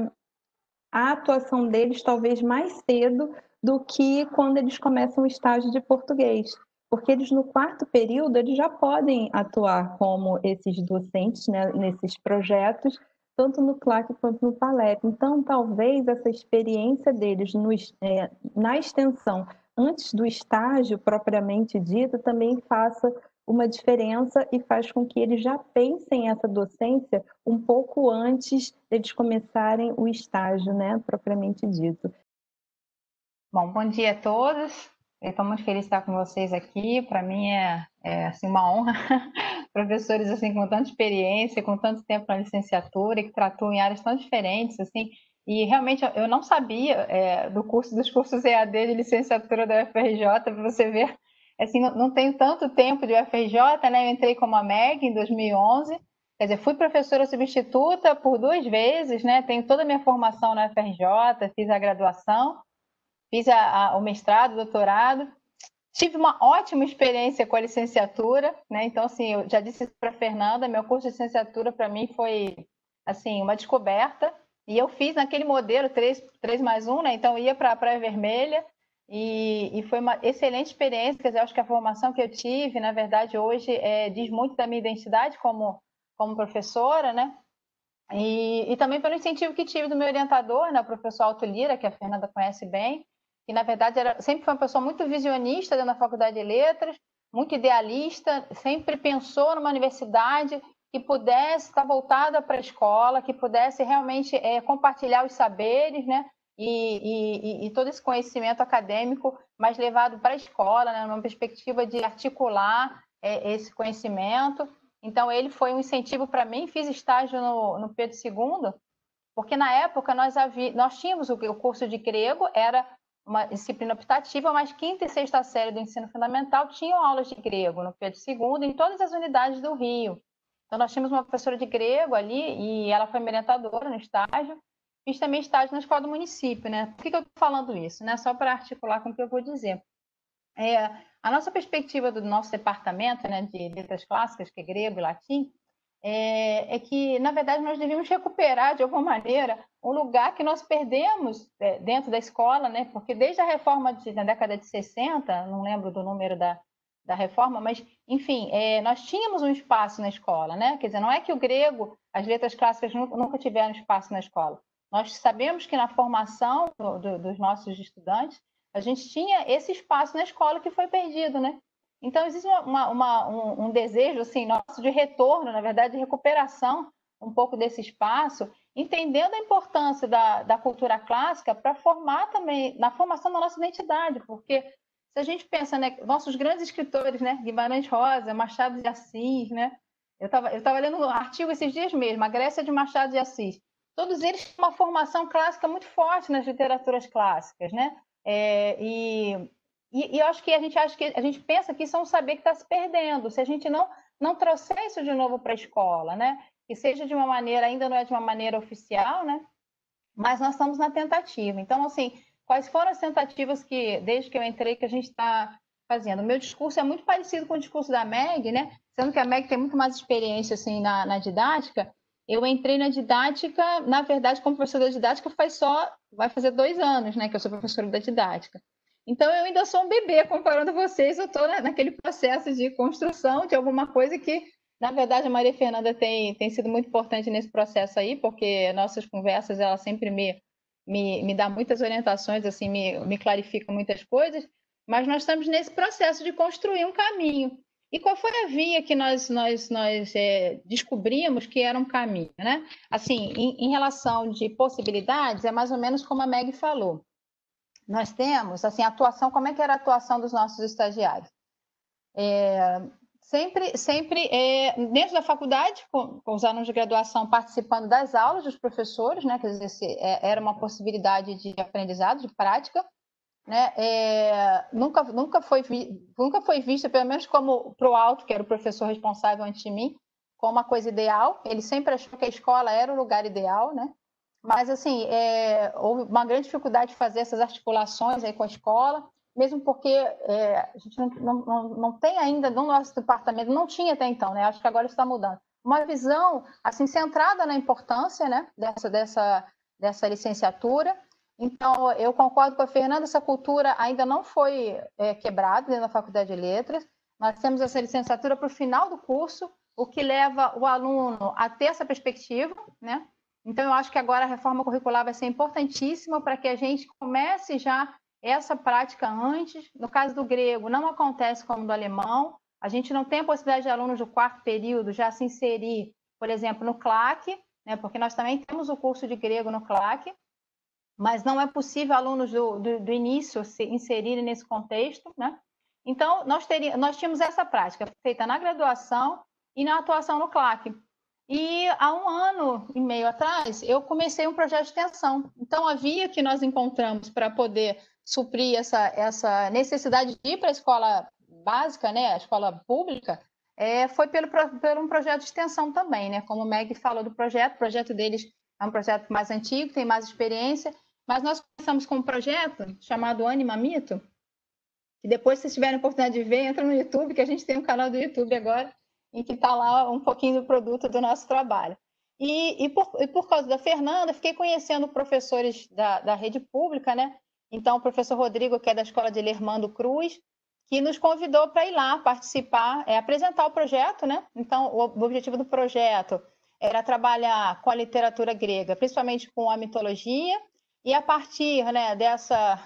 a atuação deles talvez mais cedo do que quando eles começam o estágio de português, porque eles no 4º período eles já podem atuar como esses docentes, né, nesses projetos, tanto no CLAC quanto no PALEP. Então, talvez essa experiência deles na extensão, antes do estágio propriamente dito, também faça uma diferença e faz com que eles já pensem essa docência um pouco antes deles começarem o estágio, né, propriamente dito. Bom dia a todos. Eu estou muito feliz de estar com vocês aqui. Para mim é assim, uma honra. Professores assim, com tanta experiência, com tanto tempo na licenciatura, que tratam em áreas tão diferentes. Assim, e realmente eu não sabia dos cursos EAD de licenciatura da UFRJ, para você ver. Assim, não tenho tanto tempo de UFRJ, né? Eu entrei como AMEG em 2011. Quer dizer, fui professora substituta por 2 vezes, né? Tenho toda a minha formação na UFRJ, fiz a graduação. Fiz o mestrado, o doutorado, tive uma ótima experiência com a licenciatura, né? Então, assim, eu já disse para a Fernanda, meu curso de licenciatura para mim foi, assim, uma descoberta, e eu fiz naquele modelo 3+1, né? Então, eu ia para a Praia Vermelha, e foi uma excelente experiência. Quer dizer, eu acho que a formação que eu tive, na verdade, hoje diz muito da minha identidade como professora, né? E também pelo incentivo que tive do meu orientador, né, o professor Alto Lira, que a Fernanda conhece bem, que na verdade sempre foi uma pessoa muito visionista dentro da Faculdade de Letras, muito idealista, sempre pensou numa universidade que pudesse estar voltada para a escola, que pudesse realmente compartilhar os saberes, né, e todo esse conhecimento acadêmico, mas levado para a escola, né, numa perspectiva de articular esse conhecimento. Então, ele foi um incentivo para mim. Fiz estágio no Pedro II, porque na época nós tínhamos o curso de grego, era uma disciplina optativa, mas 5ª e 6ª série do ensino fundamental tinham aulas de grego no Pedro II, em todas as unidades do Rio. Então, nós tínhamos uma professora de grego ali, e ela foi minha orientadora no estágio. Fiz também estágio na escola do município, né? Por que eu estou falando isso? Né? Só para articular com o que eu vou dizer. A nossa perspectiva do nosso departamento, né, de letras clássicas, que é grego e latim, é que, na verdade, nós devíamos recuperar, de alguma maneira, um lugar que nós perdemos dentro da escola, né, porque desde a reforma na década de 60, não lembro do número da reforma, mas, enfim, nós tínhamos um espaço na escola, né? Quer dizer, não é que o grego, as letras clássicas nunca tiveram espaço na escola. Nós sabemos que na formação dos nossos estudantes, a gente tinha esse espaço na escola que foi perdido, né? Então, existe um desejo assim, nosso de retorno, na verdade, de recuperação um pouco desse espaço, entendendo a importância da cultura clássica para formar também, na formação da nossa identidade, porque Se a gente pensa, né, nossos grandes escritores, né, Guimarães Rosa, Machado de Assis, né, eu tava lendo um artigo esses dias mesmo, A Grécia de Machado de Assis. Todos eles têm uma formação clássica muito forte nas literaturas clássicas, né? E eu acho que a gente pensa que isso é um saber que está se perdendo. Se a gente não trouxer isso de novo para a escola, né? Que seja de uma maneira, ainda não é de uma maneira oficial, né? Mas nós estamos na tentativa. Então, assim, quais foram as tentativas que, desde que eu entrei, que a gente está fazendo? O meu discurso é muito parecido com o discurso da Meg, né? Sendo que a Meg tem muito mais experiência, assim, na didática. Eu entrei na didática, na verdade, como professora de didática, vai fazer 2 anos, né? Que eu sou professora da didática. Então, eu ainda sou um bebê comparando vocês. Eu estou naquele processo de construção de alguma coisa que, na verdade, a Maria Fernanda tem sido muito importante nesse processo aí, porque nossas conversas, ela sempre me dá muitas orientações, assim, me clarifica muitas coisas, mas nós estamos nesse processo de construir um caminho. E qual foi a via que nós descobrimos que era um caminho, né? Assim, em relação de possibilidades, é mais ou menos como a Meg falou. Nós temos, assim, a atuação, como é que era a atuação dos nossos estagiários? Sempre dentro da faculdade, com os alunos de graduação participando das aulas dos professores, né? Quer dizer, era uma possibilidade de aprendizado, de prática, né? Nunca foi vista, pelo menos como para o Alto, que era o professor responsável antes de mim, como uma coisa ideal. Ele sempre achou que a escola era o lugar ideal, né? Mas, assim, houve uma grande dificuldade de fazer essas articulações aí com a escola, mesmo porque a gente não tem ainda, no nosso departamento, não tinha até então, né? Acho que agora está mudando. Uma visão, assim, centrada na importância, né, dessa licenciatura. Então, eu concordo com a Fernanda, essa cultura ainda não foi quebrada dentro da Faculdade de Letras. Nós temos essa licenciatura para o final do curso, o que leva o aluno a ter essa perspectiva, né? Então, eu acho que agora a reforma curricular vai ser importantíssima para que a gente comece já essa prática antes. No caso do grego, não acontece como do alemão. A gente não tem a possibilidade de alunos do 4º período já se inserir, por exemplo, no CLAC, né? Porque nós também temos o curso de grego no CLAC, mas não é possível alunos do início se inserirem nesse contexto, né? Então, nós tínhamos essa prática feita na graduação e na atuação no CLAC. E há 1 ano e meio atrás, eu comecei um projeto de extensão. Então, a via que nós encontramos para poder suprir essa necessidade de ir para a escola básica, né, a escola pública, foi por um projeto de extensão também, né? Como o Meg falou do projeto, o projeto deles é um projeto mais antigo, tem mais experiência, mas nós começamos com um projeto chamado Anima Mito, que depois, se vocês tiverem a oportunidade de ver, entra no YouTube, que a gente tem um canal do YouTube agora, em que está lá um pouquinho do produto do nosso trabalho. E por causa da Fernanda, fiquei conhecendo professores da rede pública, né? Então, o professor Rodrigo, que é da Escola de Lermando Cruz, que nos convidou para ir lá participar, apresentar o projeto, né? Então, o objetivo do projeto era trabalhar com a literatura grega, principalmente com a mitologia, e a partir, né, dessa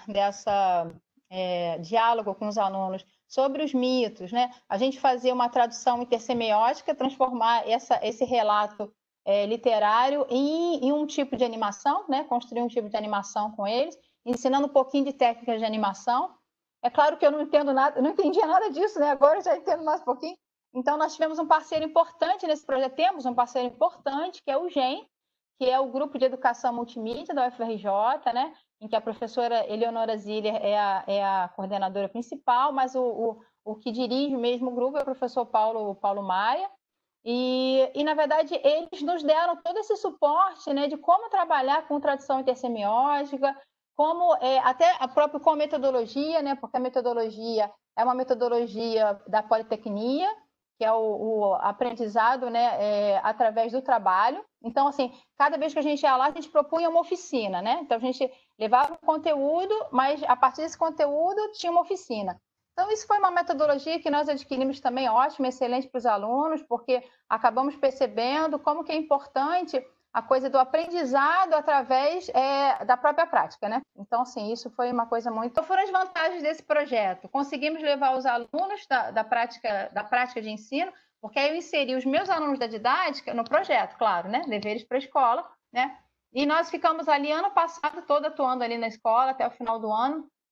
diálogo com os alunos sobre os mitos, né? A gente fazia uma tradução intersemiótica, transformar esse relato literário em um tipo de animação, né? Construir um tipo de animação com eles, ensinando um pouquinho de técnicas de animação. É claro que eu não entendia nada disso, né? Agora eu já entendo mais um pouquinho. Então, nós tivemos um parceiro importante nesse projeto, temos um parceiro importante, que é o GEM, que é o Grupo de Educação Multimídia da UFRJ, né? Em que a professora Eleonora Ziller é a coordenadora principal, mas o que dirige mesmo o grupo é o professor Paulo Maia. E, na verdade, eles nos deram todo esse suporte, né, de como trabalhar com tradução intersemiótica, como até com a metodologia, né, porque a metodologia é uma metodologia da Politecnia, que é o aprendizado, né, através do trabalho. Então, assim, cada vez que a gente ia lá, a gente propunha uma oficina, né? Então, a gente levava um conteúdo, mas a partir desse conteúdo tinha uma oficina. Então, isso foi uma metodologia que nós adquirimos também ótima, excelente para os alunos, porque acabamos percebendo como que é importante a coisa do aprendizado através da própria prática, né? Então, assim, isso foi uma coisa muito... Quais foram as vantagens desse projeto? Conseguimos levar os alunos da prática de ensino, porque aí eu inseri os meus alunos da didática no projeto, claro, né? Deveres para a escola, né? E nós ficamos ali ano passado todo atuando ali na escola até o final do ano.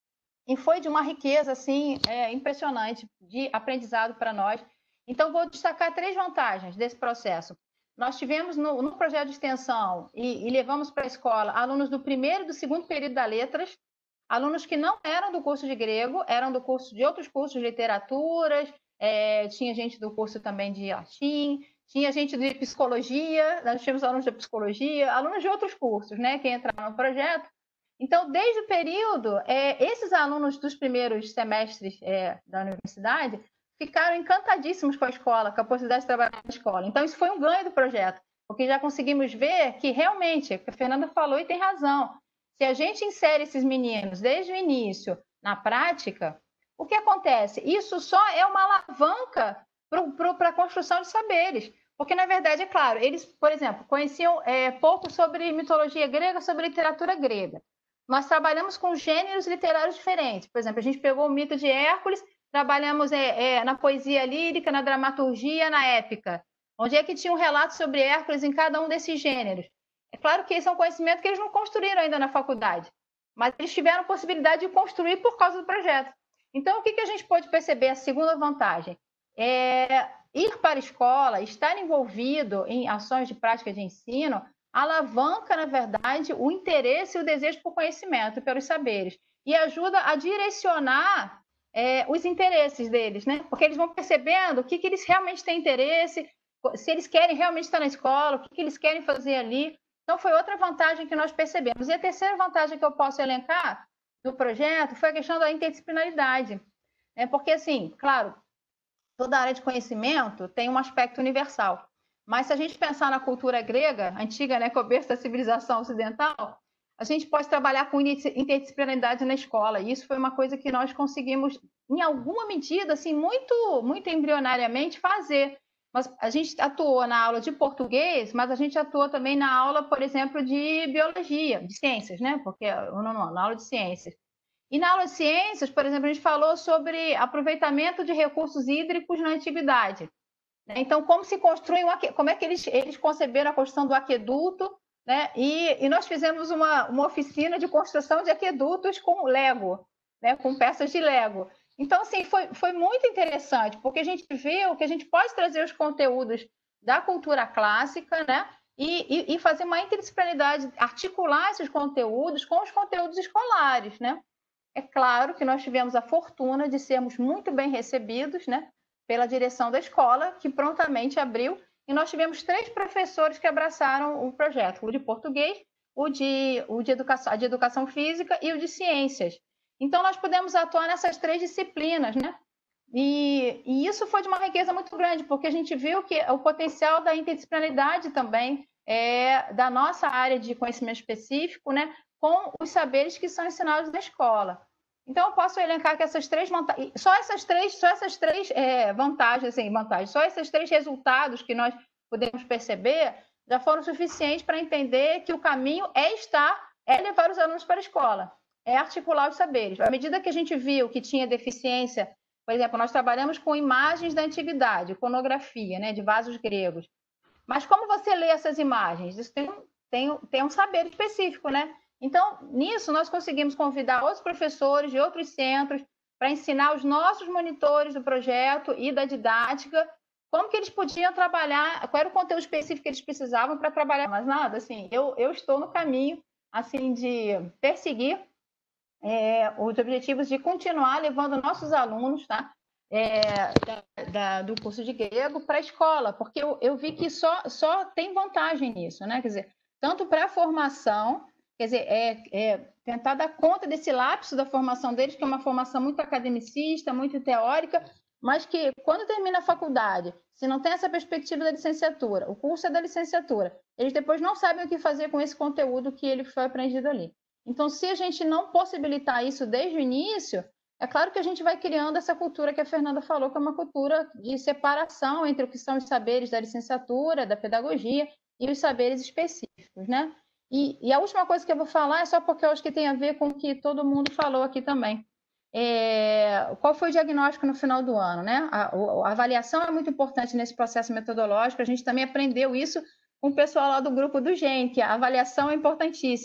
e foi de uma riqueza assim, impressionante de aprendizado para nós. Então, vou destacar 3 vantagens desse processo. Nós tivemos no projeto de extensão e levamos para a escola alunos do primeiro e do segundo período da Letras, alunos que não eram do curso de grego, eram do curso de outros cursos de literaturas, tinha gente do curso também de latim, tinha gente de psicologia, nós tínhamos alunos de psicologia, alunos de outros cursos, né, que entraram no projeto. Então, desde o período, esses alunos dos primeiros semestres da universidade ficaram encantadíssimos com a escola, com a possibilidade de trabalhar na escola. Então, isso foi um ganho do projeto, porque já conseguimos ver que realmente, o que a Fernanda falou e tem razão, se a gente insere esses meninos desde o início na prática, o que acontece? Isso só é uma alavanca para a construção de saberes. Porque, na verdade, é claro, eles, por exemplo, conheciam pouco sobre mitologia grega, sobre literatura grega. Nós trabalhamos com gêneros literários diferentes. Por exemplo, a gente pegou o mito de Hércules, trabalhamos na poesia lírica, na dramaturgia, na épica. Onde é que tinha um relato sobre Hércules em cada um desses gêneros? É claro que esse é um conhecimento que eles não construíram ainda na faculdade, mas eles tiveram possibilidade de construir por causa do projeto. Então, o que a gente pode perceber? A segunda vantagem é ir para a escola, estar envolvido em ações de prática de ensino, alavanca, na verdade, o interesse e o desejo por conhecimento, pelos saberes, e ajuda a direcionar os interesses deles, né? Porque eles vão percebendo o que eles realmente têm interesse, se eles querem realmente estar na escola, o que eles querem fazer ali. Então, foi outra vantagem que nós percebemos. E a terceira vantagem que eu posso elencar do projeto foi a questão da interdisciplinaridade. Porque, assim, claro, toda área de conhecimento tem um aspecto universal. Mas se a gente pensar na cultura grega, antiga, né, coberta da civilização ocidental, a gente pode trabalhar com interdisciplinaridade na escola. E isso foi uma coisa que nós conseguimos, em alguma medida, assim, muito embrionariamente, fazer. Mas a gente atuou na aula de português, mas a gente atuou também na aula, por exemplo, de biologia, de ciências, né? Porque na aula de ciências. E na aula de ciências, por exemplo, a gente falou sobre aproveitamento de recursos hídricos na antiguidade. Então, como se constrói como é que eles conceberam a construção do aqueduto, né? E nós fizemos uma oficina de construção de aquedutos com Lego, né? Com peças de Lego. Então, assim, foi muito interessante, porque a gente viu que a gente pode trazer os conteúdos da cultura clássica, né? E fazer uma interdisciplinaridade, articular esses conteúdos com os conteúdos escolares, né? É claro que nós tivemos a fortuna de sermos muito bem recebidos, né? Pela direção da escola, que prontamente abriu, e nós tivemos 3 professores que abraçaram o projeto, o de português, de educação física e o de ciências. Então, nós pudemos atuar nessas 3 disciplinas, né? E isso foi de uma riqueza muito grande, porque a gente viu que o potencial da interdisciplinaridade também da nossa área de conhecimento específico, né? Com os saberes que são ensinados na escola. Então, eu posso elencar que essas 3 vantagens, só essas três vantagens, só esses 3 resultados que nós podemos perceber já foram suficientes para entender que o caminho é levar os alunos para a escola, é articular os saberes. À medida que a gente viu que tinha deficiência, por exemplo, nós trabalhamos com imagens da antiguidade, iconografia, né, de vasos gregos. Mas como você lê essas imagens? Isso tem um saber específico, né? Então, nisso, nós conseguimos convidar outros professores de outros centros para ensinar os nossos monitores do projeto e da didática como que eles podiam trabalhar, qual era o conteúdo específico que eles precisavam para trabalhar. Mas nada, assim, eu estou no caminho assim, de perseguir os objetivos de continuar levando nossos alunos, tá? Do curso de grego para a escola, porque eu vi que só tem vantagem nisso, né? Quer dizer, tanto para a formação, quer dizer, tentar dar conta desse lapso da formação deles, que é uma formação muito academicista, muito teórica, mas que quando termina a faculdade, se não tem essa perspectiva da licenciatura, o curso é da licenciatura, eles depois não sabem o que fazer com esse conteúdo que ele foi aprendido ali. Então, se a gente não possibilitar isso desde o início, é claro que a gente vai criando essa cultura que a Fernanda falou, que é uma cultura de separação entre o que são os saberes da licenciatura, da pedagogia e os saberes específicos, né? E a última coisa que eu vou falar é só porque eu acho que tem a ver com o que todo mundo falou aqui também. Qual foi o diagnóstico no final do ano, né? A avaliação é muito importante nesse processo metodológico, a gente também aprendeu isso com o pessoal lá do grupo do GEM, que a avaliação é importantíssima.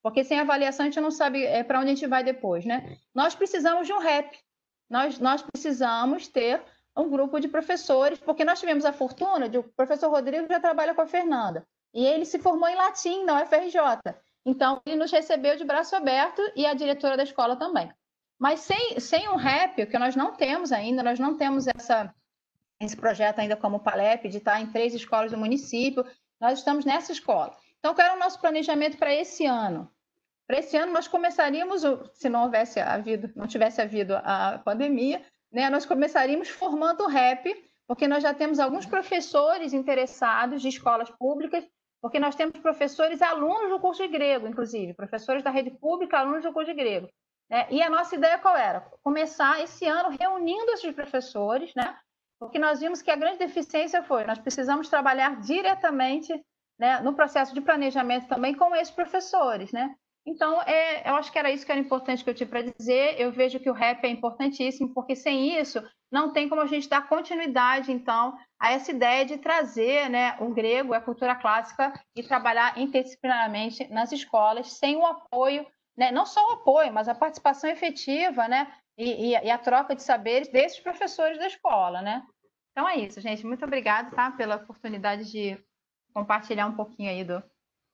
porque sem avaliação a gente não sabe para onde a gente vai depois, né? Nós precisamos de um REP, nós precisamos ter um grupo de professores, porque nós tivemos a fortuna de o professor Rodrigo já trabalha com a Fernanda, e ele se formou em latim na UFRJ, então ele nos recebeu de braço aberto e a diretora da escola também. Mas sem um REP, que nós não temos ainda, nós não temos esse projeto ainda como PALEP, de estar em 3 escolas do município, nós estamos nessa escola. Então, qual era o nosso planejamento para esse ano? Para esse ano, nós começaríamos, se não tivesse havido a pandemia, né, nós começaríamos formando o REP, porque nós já temos alguns professores interessados de escolas públicas, porque nós temos professores alunos do curso de grego, inclusive, professores da rede pública, alunos do curso de grego. Né? E a nossa ideia qual era? Começar esse ano reunindo esses professores, né? Porque nós vimos que a grande deficiência foi, nós precisamos trabalhar diretamente, né, no processo de planejamento também com esses professores, né? Então, eu acho que era isso que era importante que eu tive para dizer. Eu vejo que o REP é importantíssimo, porque sem isso não tem como a gente dar continuidade, então, a essa ideia de trazer, né, o grego, a cultura clássica, e trabalhar interdisciplinarmente nas escolas, sem o apoio, né, não só o apoio, mas a participação efetiva, né, e a troca de saberes desses professores da escola, né? Então é isso, gente. Muito obrigada, tá, pela oportunidade de compartilhar um pouquinho aí do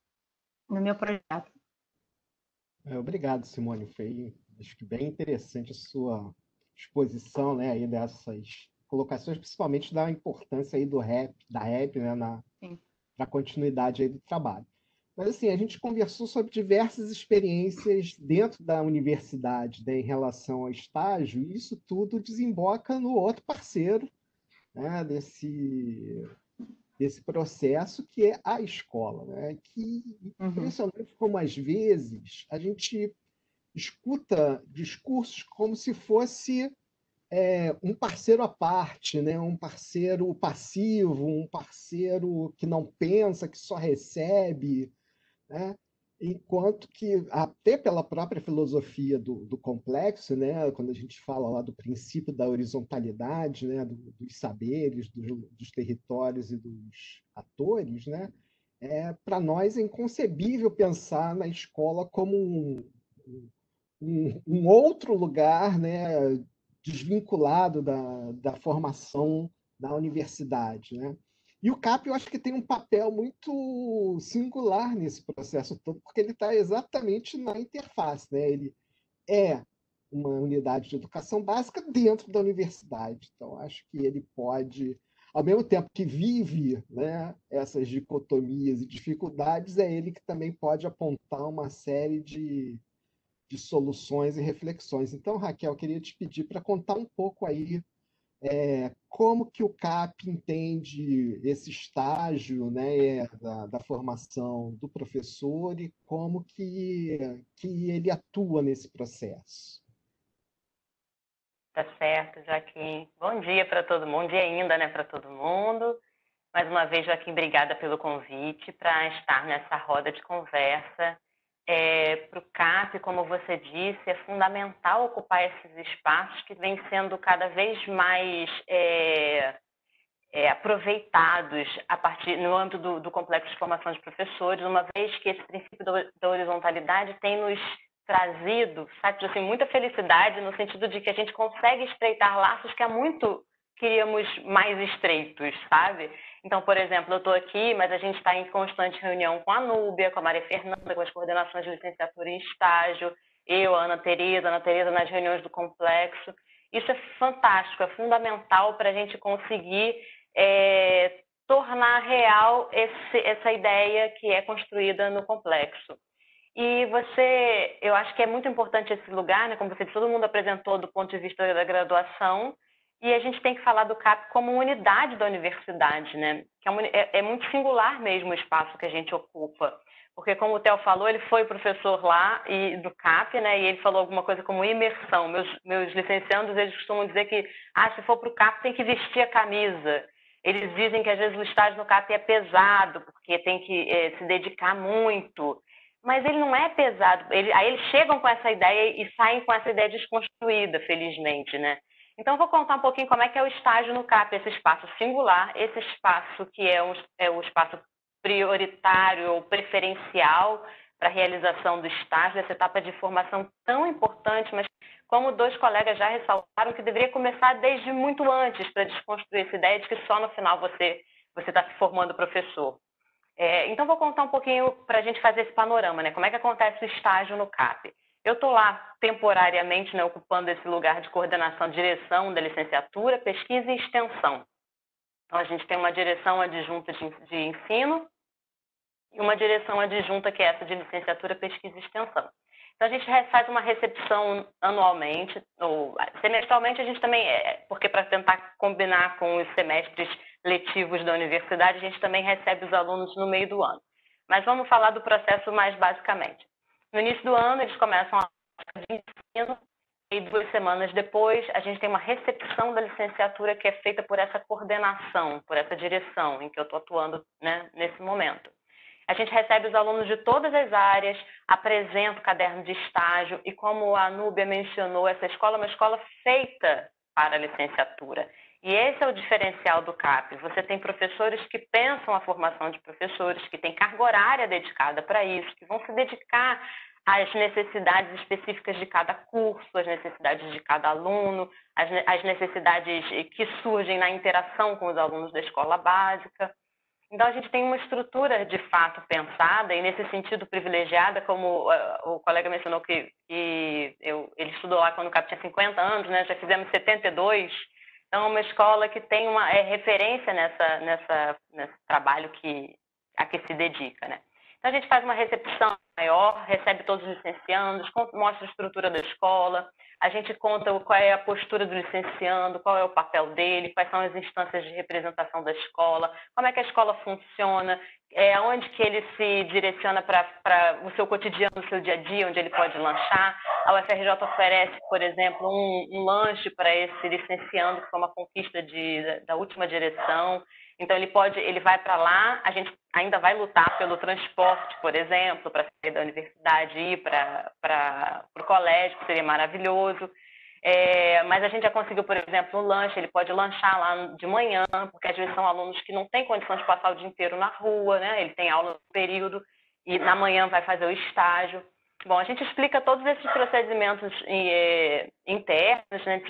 meu projeto. Obrigado, Simone. Foi, acho que bem interessante a sua exposição, né, aí dessas colocações, principalmente da importância aí da REP, né, na continuidade aí do trabalho. Mas assim, a gente conversou sobre diversas experiências dentro da universidade, né, em relação ao estágio, e isso tudo desemboca no outro parceiro, né, desse processo, que é a escola, né? Que impressionante como às vezes a gente escuta discursos como se fosse um parceiro à parte, né? Um parceiro passivo, um parceiro que não pensa, que só recebe, né? Enquanto que, até pela própria filosofia do complexo, né, quando a gente fala lá do princípio da horizontalidade, né, dos saberes, dos territórios e dos atores, né, para nós é inconcebível pensar na escola como um outro lugar, né, desvinculado da formação da universidade, né? E o CAP, eu acho que tem um papel muito singular nesse processo todo, porque ele está exatamente na interface, né? Ele é uma unidade de educação básica dentro da universidade. Então, acho que ele pode, ao mesmo tempo que vive, né, essas dicotomias e dificuldades, é ele que também pode apontar uma série de soluções e reflexões. Então, Raquel, eu queria te pedir para contar um pouco aí como que o CAP entende esse estágio, né, da formação do professor e como que ele atua nesse processo. Tá certo, Joaquim. Bom dia para todo mundo, bom dia ainda, né, para todo mundo. Mais uma vez, Joaquim, obrigada pelo convite para estar nessa roda de conversa. Para o CAP, como você disse, é fundamental ocupar esses espaços que vêm sendo cada vez mais aproveitados no âmbito do complexo de formação de professores, uma vez que esse princípio da horizontalidade tem nos trazido, sabe, assim, muita felicidade no sentido de que a gente consegue estreitar laços que há muito queríamos mais estreitos, sabe? Então, por exemplo, eu estou aqui, mas a gente está em constante reunião com a Núbia, com a Maria Fernanda, com as coordenações de licenciatura em estágio, eu, a Ana Tereza nas reuniões do complexo. Isso é fantástico, é fundamental para a gente conseguir tornar real essa ideia que é construída no complexo. E eu acho que é muito importante esse lugar, né? Como você disse, todo mundo apresentou do ponto de vista da graduação, e a gente tem que falar do CAP como unidade da universidade, né? Que é muito singular mesmo o espaço que a gente ocupa. Porque, como o Theo falou, ele foi professor lá do CAP, né? E ele falou alguma coisa como imersão. Meus licenciandos, eles costumam dizer que, se for para o CAP, tem que vestir a camisa. Eles dizem que, às vezes, o estágio no CAP é pesado, porque tem que se dedicar muito. Mas ele não é pesado. Aí eles chegam com essa ideia e saem com essa ideia desconstruída, felizmente, né? Então, eu vou contar um pouquinho como é que é o estágio no CAP, esse espaço singular, esse espaço que é o espaço prioritário ou preferencial para a realização do estágio, essa etapa de formação tão importante, mas como 2 colegas já ressaltaram, que deveria começar desde muito antes, para desconstruir essa ideia de que só no final você está se formando professor. Então, vou contar um pouquinho para a gente fazer esse panorama, né? Como é que acontece o estágio no CAP? Eu estou lá temporariamente, né, ocupando esse lugar de coordenação, direção da licenciatura, pesquisa e extensão. Então, a gente tem uma direção adjunta de ensino e uma direção adjunta que é essa de licenciatura, pesquisa e extensão. Então, a gente faz uma recepção anualmente, ou semestralmente a gente também, porque para tentar combinar com os semestres letivos da universidade, a gente também recebe os alunos no meio do ano. Mas vamos falar do processo mais basicamente. No início do ano, eles começam a de ensino, e 2 semanas depois, a gente tem uma recepção da licenciatura que é feita por essa coordenação, por essa direção em que eu estou atuando, né, nesse momento. A gente recebe os alunos de todas as áreas, apresenta o caderno de estágio e, como a Núbia mencionou, essa escola é uma escola feita para a licenciatura. E esse é o diferencial do CAP. Você tem professores que pensam a formação de professores, que têm carga horária dedicada para isso, que vão se dedicar às necessidades específicas de cada curso, às necessidades de cada aluno, às necessidades que surgem na interação com os alunos da escola básica. Então, a gente tem uma estrutura, de fato, pensada e, nesse sentido, privilegiada, como o colega mencionou que ele estudou lá quando o CAP tinha 50 anos, né? Já fizemos 72. Então, é uma escola que tem uma referência nesse trabalho a que se dedica, né? Então, a gente faz uma recepção maior, recebe todos os licenciandos, mostra a estrutura da escola, a gente conta qual é a postura do licenciando, qual é o papel dele, quais são as instâncias de representação da escola, como é que a escola funciona, onde que ele se direciona para o seu cotidiano, o seu dia a dia, onde ele pode lanchar. A UFRJ oferece, por exemplo, um lanche para esse licenciando, que foi uma conquista da última direção. Então, ele vai para lá, a gente ainda vai lutar pelo transporte, por exemplo, para sair da universidade e ir para o colégio, que seria maravilhoso. Mas a gente já conseguiu, por exemplo, um lanche, ele pode lanchar lá de manhã, porque às vezes são alunos que não têm condição de passar o dia inteiro na rua, né? Ele tem aula no período e na manhã vai fazer o estágio. Bom, a gente explica todos esses procedimentos internos, né,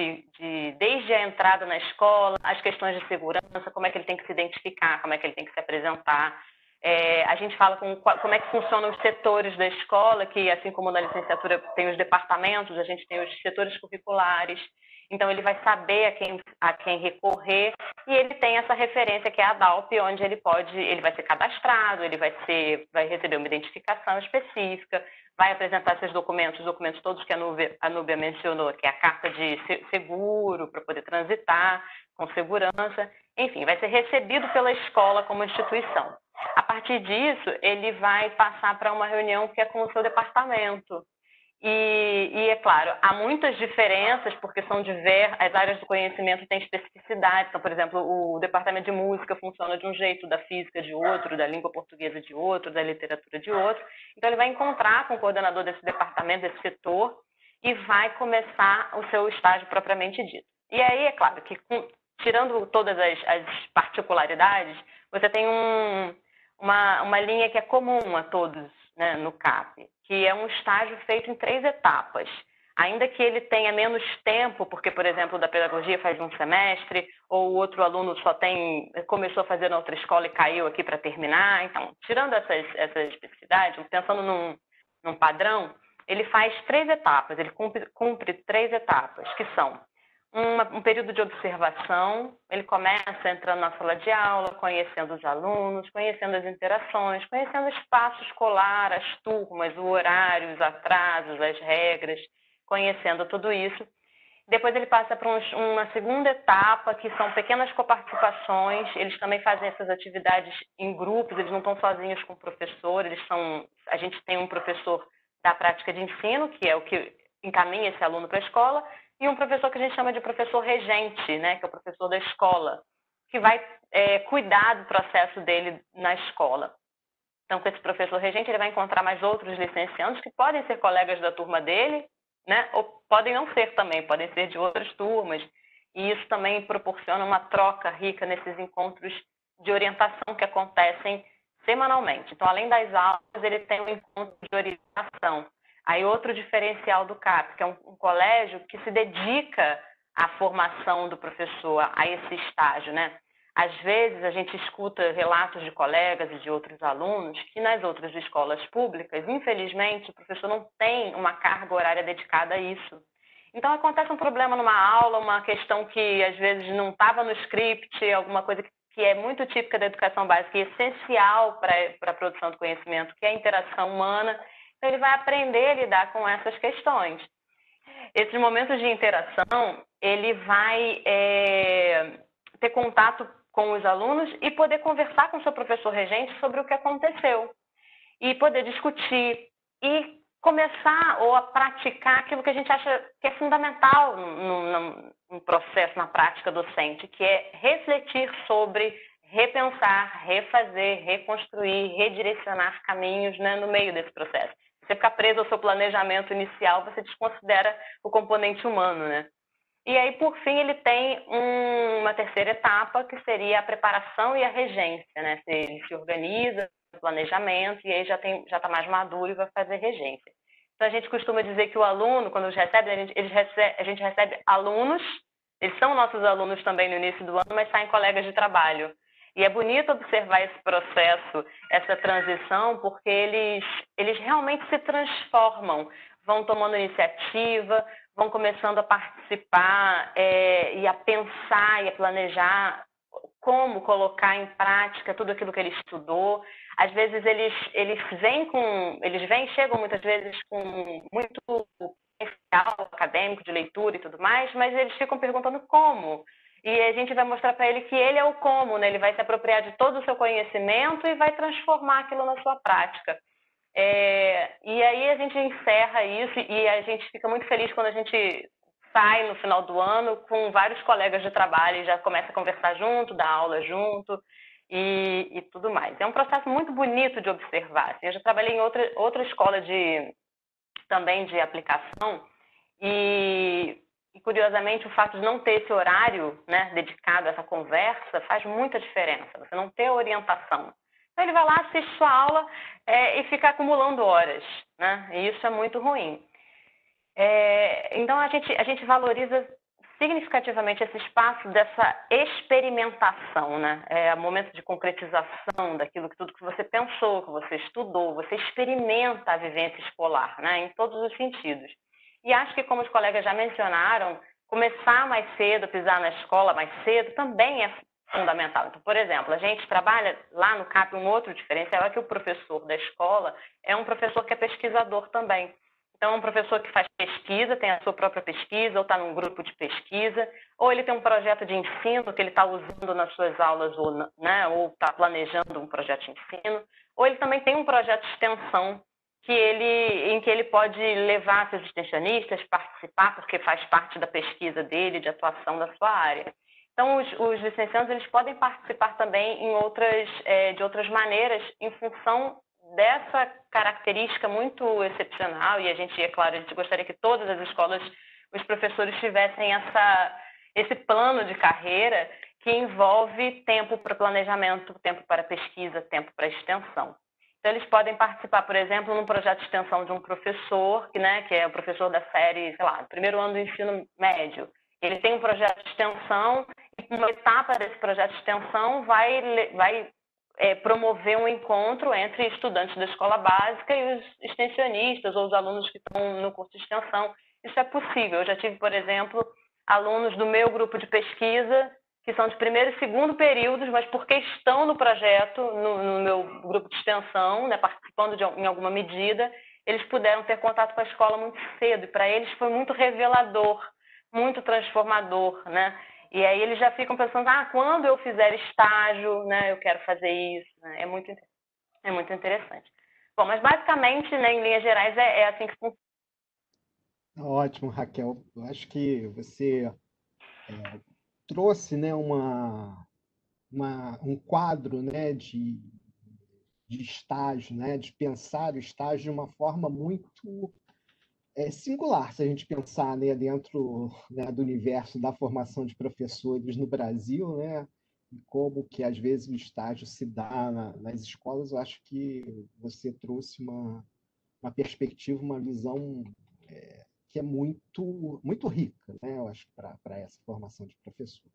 desde a entrada na escola, as questões de segurança, como é que ele tem que se identificar, como é que ele tem que se apresentar. A gente fala como é que funcionam os setores da escola, que assim como na licenciatura tem os departamentos, a gente tem os setores curriculares. Então, ele vai saber a quem recorrer e ele tem essa referência que é a DALP, onde ele vai ser cadastrado, ele vai receber uma identificação específica, vai apresentar seus documentos, os documentos todos que a Núbia mencionou, que é a carta de seguro para poder transitar com segurança. Enfim, vai ser recebido pela escola como instituição. A partir disso, ele vai passar para uma reunião que é com o seu departamento. E é claro, há muitas diferenças, porque são diversas, as áreas do conhecimento têm especificidades. Então, por exemplo, o departamento de música funciona de um jeito, da física de outro, da língua portuguesa de outro, da literatura de outro. Então, ele vai encontrar com o coordenador desse departamento, desse setor, e vai começar o seu estágio propriamente dito. E aí, é claro, que tirando todas as particularidades, você tem uma linha que é comum a todos, né, no CAP, que é um estágio feito em 3 etapas. Ainda que ele tenha menos tempo, porque, por exemplo, da pedagogia faz um semestre, ou o outro aluno começou a fazer na outra escola e caiu aqui para terminar. Então, tirando essas especificidades, pensando num padrão, ele faz 3 etapas, ele cumpre 3 etapas, que são um período de observação. Ele começa entrando na sala de aula, conhecendo os alunos, conhecendo as interações, conhecendo o espaço escolar, as turmas, o horário, os atrasos, as regras, conhecendo tudo isso. Depois ele passa para uma segunda etapa, que são pequenas coparticipações. Eles também fazem essas atividades em grupos, eles não estão sozinhos com o professor, a gente tem um professor da prática de ensino, que é o que encaminha esse aluno para a escola, e um professor que a gente chama de professor regente, né, que é o professor da escola, que vai cuidar do processo dele na escola. Então, com esse professor regente, ele vai encontrar mais outros licenciandos que podem ser colegas da turma dele, né, ou podem não ser também, podem ser de outras turmas. E isso também proporciona uma troca rica nesses encontros de orientação que acontecem semanalmente. Então, além das aulas, ele tem um encontro de orientação. Aí, outro diferencial do CAP, que é um colégio que se dedica à formação do professor, a esse estágio, né? Às vezes, a gente escuta relatos de colegas e de outros alunos que nas outras escolas públicas, infelizmente, o professor não tem uma carga horária dedicada a isso. Então, acontece um problema numa aula, uma questão que às vezes não estava no script, alguma coisa que é muito típica da educação básica e essencial para a produção do conhecimento, que é a interação humana. Então, ele vai aprender a lidar com essas questões. Esses momentos de interação, ele vai ter contato com os alunos e poder conversar com o seu professor regente sobre o que aconteceu. E poder discutir e começar ou a praticar aquilo que a gente acha que é fundamental no processo, na prática docente, que é refletir sobre, repensar, refazer, reconstruir, redirecionar caminhos, né, no meio desse processo. Se você ficar preso ao seu planejamento inicial, você desconsidera o componente humano, né? E aí, por fim, ele tem uma terceira etapa, que seria a preparação e a regência, né? Ele se organiza, planejamento, e aí já está mais maduro e vai fazer regência. Então, a gente costuma dizer que o aluno, quando a gente recebe alunos, eles são nossos alunos também no início do ano, mas saem colegas de trabalho. E é bonito observar esse processo, essa transição, porque eles realmente se transformam, vão tomando iniciativa, vão começando a participar e a pensar e a planejar como colocar em prática tudo aquilo que ele estudou. Às vezes chegam muitas vezes com muito potencial acadêmico de leitura e tudo mais, mas eles ficam perguntando como. E a gente vai mostrar para ele que ele é o como, né? Ele vai se apropriar de todo o seu conhecimento e vai transformar aquilo na sua prática. E aí a gente encerra isso e a gente fica muito feliz quando a gente sai no final do ano com vários colegas de trabalho e já começa a conversar junto, dar aula junto e tudo mais. É um processo muito bonito de observar. Assim, eu já trabalhei em outra escola também de aplicação e curiosamente, o fato de não ter esse horário, né, dedicado a essa conversa faz muita diferença. Você não ter orientação. Então, ele vai lá, assiste sua aula e fica acumulando horas, né? E isso é muito ruim. Então, a gente valoriza significativamente esse espaço dessa experimentação, né? É o momento de concretização daquilo tudo que você pensou, que você estudou, você experimenta a vivência escolar, né? Em todos os sentidos. E acho que, como os colegas já mencionaram, começar mais cedo, pisar na escola mais cedo, também é fundamental. Então, por exemplo, a gente trabalha lá no CAP, um outro diferencial é que o professor da escola é um professor que é pesquisador também. Então, é um professor que faz pesquisa, tem a sua própria pesquisa, ou está num grupo de pesquisa, ou ele tem um projeto de ensino que ele está usando nas suas aulas, ou está planejando um projeto de ensino, ou ele também tem um projeto de extensão em que ele pode levar seus extensionistas, participar, porque faz parte da pesquisa dele, de atuação da sua área. Então, os licenciados eles podem participar também de outras maneiras, em função dessa característica muito excepcional, e é claro, a gente gostaria que todas as escolas, os professores tivessem esse plano de carreira que envolve tempo para planejamento, tempo para pesquisa, tempo para extensão. Então, eles podem participar, por exemplo, num projeto de extensão de um professor, que é o professor da série, sei lá, do primeiro ano do ensino médio. Ele tem um projeto de extensão e uma etapa desse projeto de extensão vai promover um encontro entre estudantes da escola básica e os extensionistas ou os alunos que estão no curso de extensão. Isso é possível. Eu já tive, por exemplo, alunos do meu grupo de pesquisa que são de primeiro e segundo períodos, mas porque estão no projeto, no meu grupo de extensão, né, participando em alguma medida, eles puderam ter contato com a escola muito cedo, e para eles foi muito revelador, muito transformador, né? E aí eles já ficam pensando, quando eu fizer estágio, né, eu quero fazer isso, né? É muito interessante. Bom, mas basicamente, né, em linhas gerais, é assim que funciona. Ótimo, Raquel. Eu acho que você trouxe, né, um quadro, né, de estágio, né, de pensar o estágio de uma forma muito singular, se a gente pensar, né, dentro, né, do universo da formação de professores no Brasil, né, e como que às vezes o estágio se dá nas escolas, eu acho que você trouxe uma perspectiva, uma visão que é muito rica, né? Eu acho, para essa formação de professor.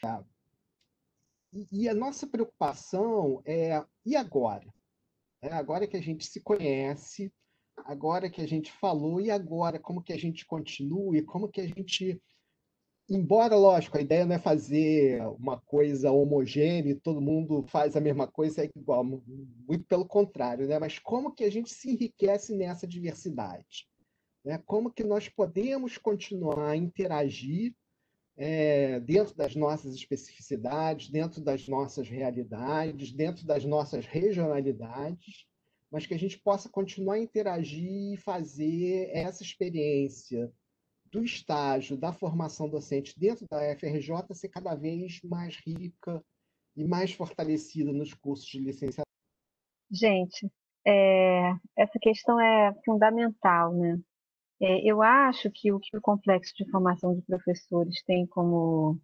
E a nossa preocupação é, e agora? Agora que a gente se conhece, agora que a gente falou, e agora como que a gente continua, e como que a gente... Embora, lógico, a ideia não é fazer uma coisa homogênea, e todo mundo faz a mesma coisa, é igual, muito pelo contrário, né? Mas como que a gente se enriquece nessa diversidade? Né? Como que nós podemos continuar a interagir dentro das nossas especificidades, dentro das nossas realidades, dentro das nossas regionalidades, mas que a gente possa continuar a interagir e fazer essa experiência do estágio, da formação docente dentro da FRJ ser cada vez mais rica e mais fortalecida nos cursos de licenciatura. Gente, essa questão é fundamental, né? Eu acho que o complexo de formação de professores tem como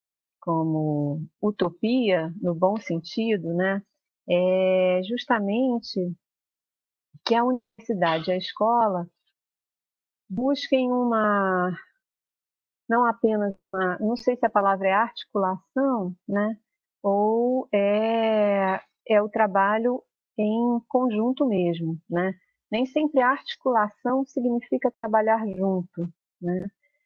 utopia, no bom sentido, né? É justamente que a universidade e a escola busquem não apenas não sei se a palavra é articulação, né? Ou é o trabalho em conjunto mesmo, né? Nem sempre articulação significa trabalhar junto, né?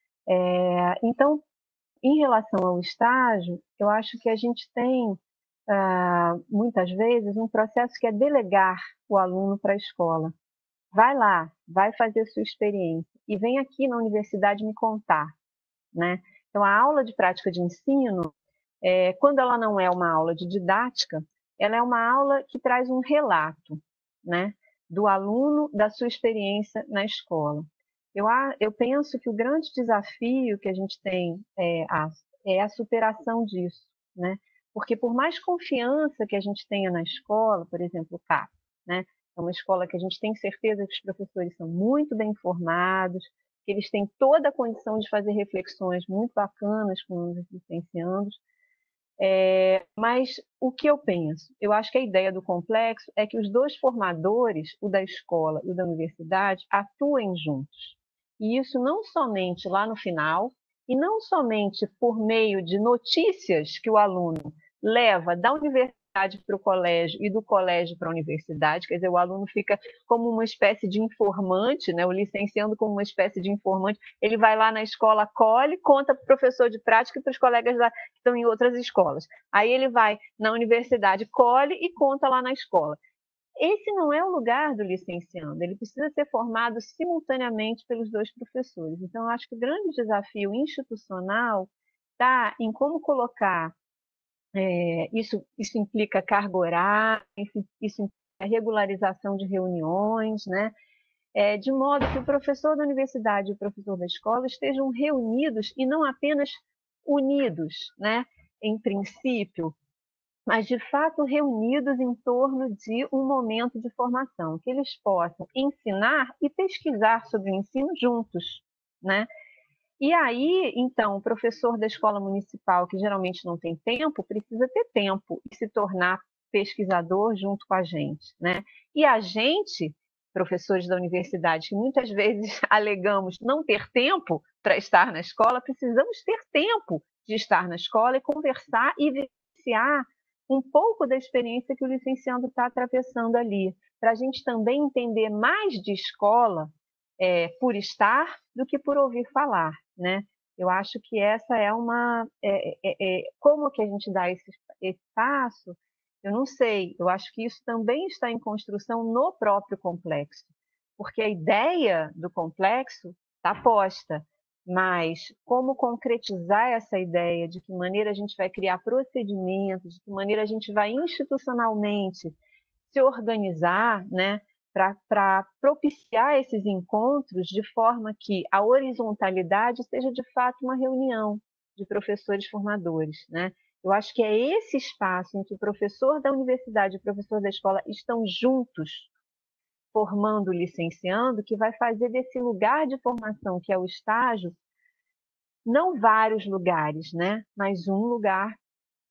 Então, em relação ao estágio, eu acho que a gente tem, muitas vezes, um processo que é delegar o aluno para a escola. Vai lá, vai fazer sua experiência e vem aqui na universidade me contar, né? Então, a aula de prática de ensino, quando ela não é uma aula de didática, ela é uma aula que traz um relato, né, do aluno, da sua experiência na escola. Eu penso que o grande desafio que a gente tem é a superação disso, né? Porque por mais confiança que a gente tenha na escola, por exemplo, o CAP, né? É uma escola que a gente tem certeza que os professores são muito bem informados, que eles têm toda a condição de fazer reflexões muito bacanas com os licenciandos. Mas o que eu penso? Eu acho que a ideia do complexo é que os dois formadores, o da escola e o da universidade, atuem juntos. E isso não somente lá no final, e não somente por meio de notícias que o aluno leva da universidade para o colégio e do colégio para a universidade, quer dizer, o aluno fica como uma espécie de informante, né? O licenciando como uma espécie de informante, ele vai lá na escola, colhe, conta para o professor de prática e para os colegas que estão em outras escolas. Aí ele vai na universidade, colhe e conta lá na escola. Esse não é o lugar do licenciando, ele precisa ser formado simultaneamente pelos dois professores. Então, eu acho que o grande desafio institucional está em como colocar, isso implica carga horária, isso implica regularização de reuniões, né? De modo que o professor da universidade e o professor da escola estejam reunidos e não apenas unidos, né? Em princípio, mas de fato reunidos em torno de um momento de formação, que eles possam ensinar e pesquisar sobre o ensino juntos, né? E aí, então, o professor da escola municipal, que geralmente não tem tempo, precisa ter tempo e se tornar pesquisador junto com a gente, né? E a gente, professores da universidade, que muitas vezes alegamos não ter tempo para estar na escola, precisamos ter tempo de estar na escola e conversar e vivenciar um pouco da experiência que o licenciando está atravessando ali, para a gente também entender mais de escola por estar do que por ouvir falar, né? Eu acho que essa é uma... como que a gente dá esse passo? Eu não sei, eu acho que isso também está em construção no próprio complexo, porque a ideia do complexo está posta, mas como concretizar essa ideia, de que maneira a gente vai criar procedimentos, de que maneira a gente vai institucionalmente se organizar, né, para propiciar esses encontros de forma que a horizontalidade seja de fato uma reunião de professores formadores, né? Eu acho que é esse espaço em que o professor da universidade e o professor da escola estão juntos, formando o licenciando, que vai fazer desse lugar de formação, que é o estágio, não vários lugares, né? Mas um lugar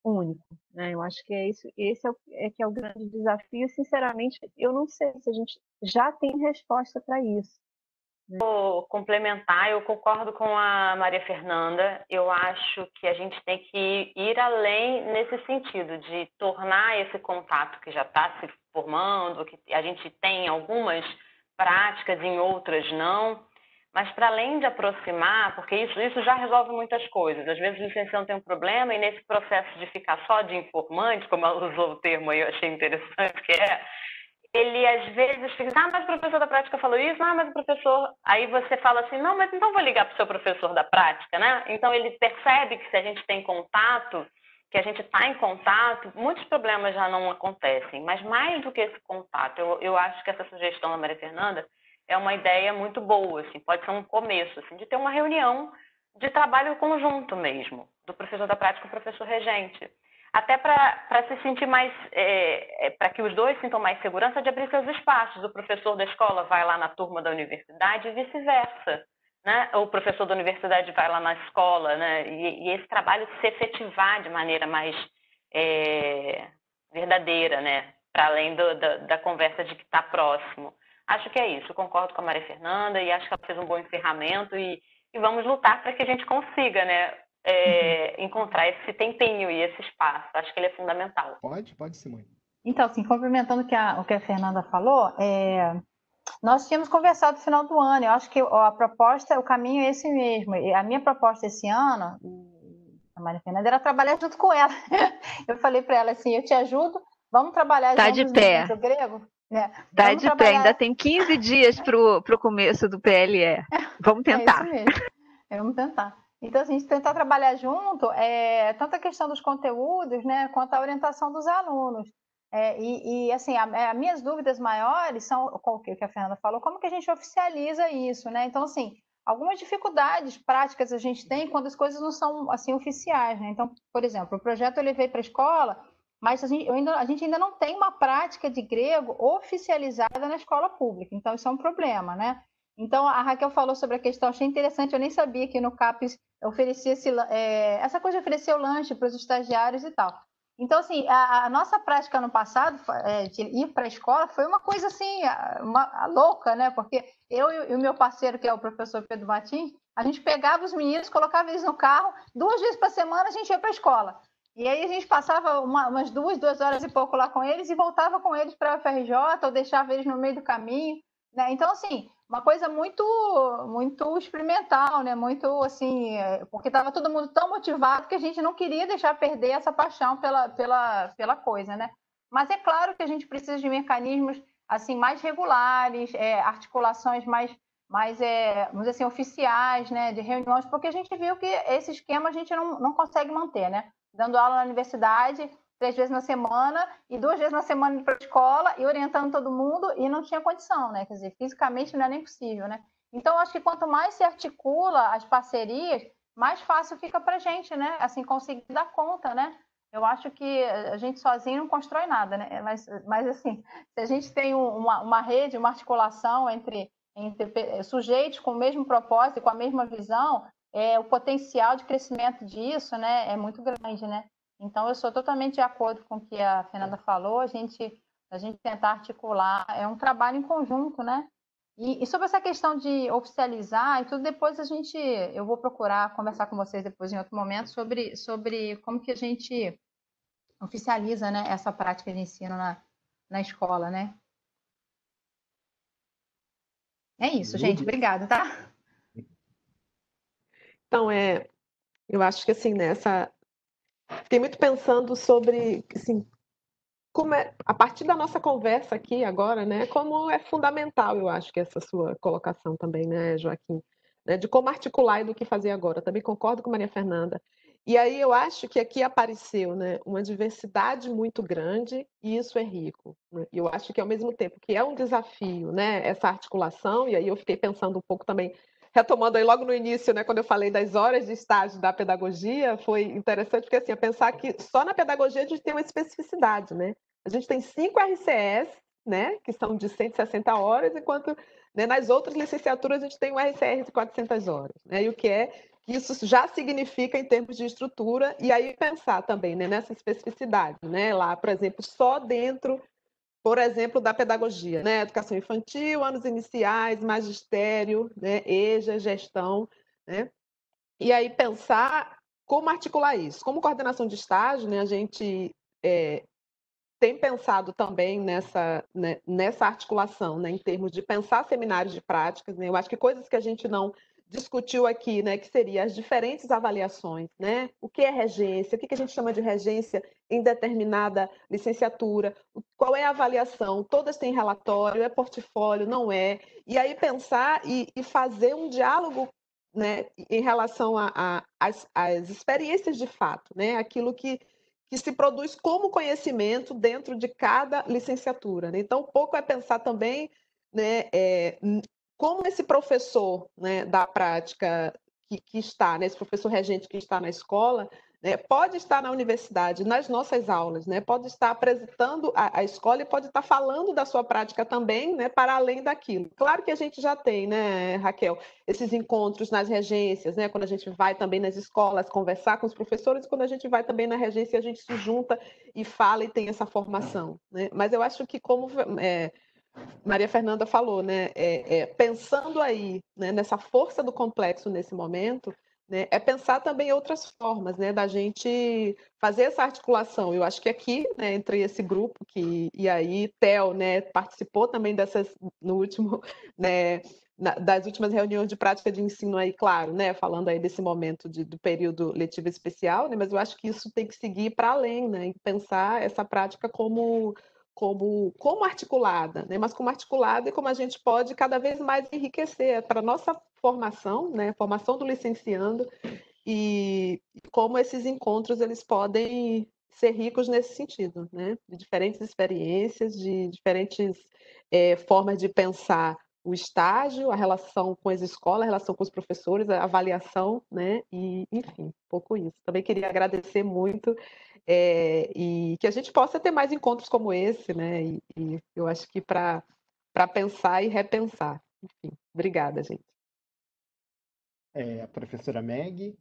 único, né? Eu acho que esse que é o grande desafio. Sinceramente, eu não sei se a gente já tem resposta para isso. Vou complementar, eu concordo com a Maria Fernanda. Eu acho que a gente tem que ir além nesse sentido, de tornar esse contato que já está se formando, que a gente tem algumas práticas, em outras não, mas para além de aproximar, porque isso já resolve muitas coisas. Às vezes o licenciando tem um problema e nesse processo de ficar só de informante, como ela usou o termo aí, eu achei interessante, que ele às vezes fica, mas o professor da prática falou isso, mas o professor... Aí você fala assim, não, mas então vou ligar para o seu professor da prática, né? Então ele percebe que se a gente tem contato, que a gente está em contato, muitos problemas já não acontecem. Mas mais do que esse contato, eu acho que essa sugestão da Maria Fernanda é uma ideia muito boa, assim, pode ser um começo, assim, de ter uma reunião de trabalho conjunto mesmo, do professor da prática com o professor regente. Até para se sentir mais, para que os dois sintam mais segurança de abrir seus espaços. O professor da escola vai lá na turma da universidade e vice-versa, né? O professor da universidade vai lá na escola, né? E esse trabalho se efetivar de maneira mais verdadeira, né? Para além da conversa de que está próximo. Acho que é isso. Eu concordo com a Maria Fernanda e acho que ela fez um bom encerramento e vamos lutar para que a gente consiga, né? Encontrar esse tempinho e esse espaço. Acho que ele é fundamental. Pode, Simone. Então, assim, complementando o que a Fernanda falou, nós tínhamos conversado no final do ano. Eu acho que a proposta, o caminho é esse mesmo. E a minha proposta esse ano, a Maria Fernanda, era trabalhar junto com ela. Eu falei para ela assim, eu te ajudo, vamos trabalhar Tá juntos de pé. no grego? Tá de pé, ainda tem 15 dias pro começo do PLE. Vamos tentar. É isso mesmo. Vamos tentar. Então, assim, a gente tentar trabalhar junto, tanto a questão dos conteúdos, né, quanto a orientação dos alunos. Assim, as minhas dúvidas maiores são, o que a Fernanda falou, como que a gente oficializa isso, né? Então, assim, algumas dificuldades práticas a gente tem quando as coisas não são, assim, oficiais, né? Então, por exemplo, o projeto eu levei para a escola, mas a gente ainda não tem uma prática de grego oficializada na escola pública. Então, isso é um problema, né? Então, a Raquel falou sobre a questão, achei interessante, eu nem sabia que no CAPES oferecia essa coisa de oferecer o lanche para os estagiários e tal. Então, assim, a nossa prática no passado, de ir para a escola, foi uma coisa, assim, louca, né? Porque eu e o meu parceiro, que é o professor Pedro Martins, a gente pegava os meninos, colocava eles no carro, 2 vezes por semana a gente ia para a escola. E aí a gente passava umas 2 horas e pouco lá com eles e voltava com eles para a UFRJ ou deixava eles no meio do caminho, né? Então, assim, uma coisa muito, muito experimental, né? Muito assim, porque estava todo mundo tão motivado que a gente não queria deixar perder essa paixão pela coisa, né? Mas é claro que a gente precisa de mecanismos assim mais regulares, articulações mais vamos dizer assim, oficiais, né? De reuniões, porque a gente viu que esse esquema a gente não consegue manter, né? Dando aula na universidade 3 vezes na semana e 2 vezes na semana indo para a escola e orientando todo mundo e não tinha condição, né? Quer dizer, fisicamente não é nem possível, né? Então, acho que quanto mais se articula as parcerias, mais fácil fica para a gente, né? Assim, conseguir dar conta, né? Eu acho que a gente sozinho não constrói nada, né? Mas assim, se a gente tem uma rede, uma articulação entre sujeitos com o mesmo propósito e com a mesma visão, o potencial de crescimento disso, né, é muito grande, né? Então, eu sou totalmente de acordo com o que a Fernanda falou, a gente tentar articular, é um trabalho em conjunto, né? E sobre essa questão de oficializar e tudo, depois eu vou procurar conversar com vocês depois em outro momento sobre como que a gente oficializa, né, essa prática de ensino na escola, né? É isso, gente. Obrigada, tá? Então, eu acho que assim, fiquei muito pensando sobre, assim, a partir da nossa conversa aqui agora, né, como é fundamental, eu acho que essa sua colocação também, né, Joaquim, né, de como articular e do que fazer agora. Também concordo com Maria Fernanda. E aí eu acho que aqui apareceu, né, uma diversidade muito grande e isso é rico, né? E eu acho que ao mesmo tempo que é um desafio, né, essa articulação, e aí eu fiquei pensando um pouco também, retomando aí logo no início, né, quando eu falei das horas de estágio da pedagogia, foi interessante porque assim, pensar que só na pedagogia a gente tem uma especificidade, né? A gente tem 5 RCS, né, que são de 160 horas, enquanto, né, nas outras licenciaturas a gente tem um RCR de 400 horas, né, e o que é que isso já significa em termos de estrutura, e aí pensar também, né, nessa especificidade, né, lá, por exemplo, só dentro, por exemplo, da pedagogia, né, educação infantil, anos iniciais, magistério, né, EJA, gestão, né, e aí pensar como articular isso. Como coordenação de estágio, né, a gente tem pensado também nessa articulação, né, em termos de pensar seminários de práticas, né, eu acho que coisas que a gente não discutiu aqui, né, que seria as diferentes avaliações, né? O que é regência? O que a gente chama de regência em determinada licenciatura? Qual é a avaliação? Todas têm relatório, é portfólio, não é? E aí pensar e fazer um diálogo, né, em relação às experiências de fato, né? Aquilo que se produz como conhecimento dentro de cada licenciatura, né? Então, um pouco é pensar também, né, como esse professor, né, da prática que está, né, esse professor regente que está na escola, né, pode estar na universidade, nas nossas aulas, né, pode estar apresentando a escola e pode estar falando da sua prática também, né, para além daquilo. Claro que a gente já tem, né, Raquel, esses encontros nas regências, né, quando a gente vai também nas escolas conversar com os professores, quando a gente vai também na regência, a gente se junta e fala e tem essa formação, né? Mas eu acho que como Maria Fernanda falou, né, pensando aí, né, nessa força do complexo nesse momento, né, é pensar também outras formas, né, da gente fazer essa articulação. Eu acho que aqui, né, entre esse grupo e aí Theo, né, participou também dessas no último, né, das últimas reuniões de prática de ensino aí, claro, né, falando aí desse momento do período letivo especial, né, mas eu acho que isso tem que seguir para além, né, e pensar essa prática como articulada, né? Mas como articulada e como a gente pode cada vez mais enriquecer para a nossa formação, né? Formação do licenciando, e como esses encontros eles podem ser ricos nesse sentido, né? De diferentes experiências, de diferentes formas de pensar o estágio, a relação com as escolas, a relação com os professores, a avaliação, né? E, enfim, um pouco isso. Também queria agradecer muito e que a gente possa ter mais encontros como esse, né? E eu acho que para pensar e repensar. Enfim, obrigada, gente. A professora Meg.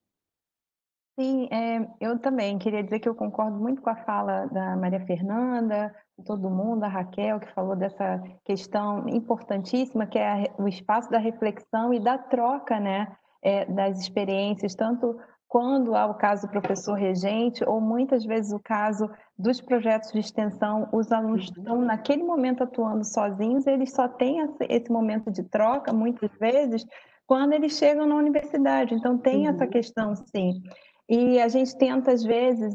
Sim, eu também queria dizer que eu concordo muito com a fala da Maria Fernanda, de todo mundo, a Raquel, que falou dessa questão importantíssima, que é o espaço da reflexão e da troca, né, das experiências, tanto quando há o caso do professor regente, ou muitas vezes o caso dos projetos de extensão, os alunos estão naquele momento atuando sozinhos, eles só têm esse momento de troca, muitas vezes, quando eles chegam na universidade. Então, tem essa questão, sim. E a gente tenta, às vezes,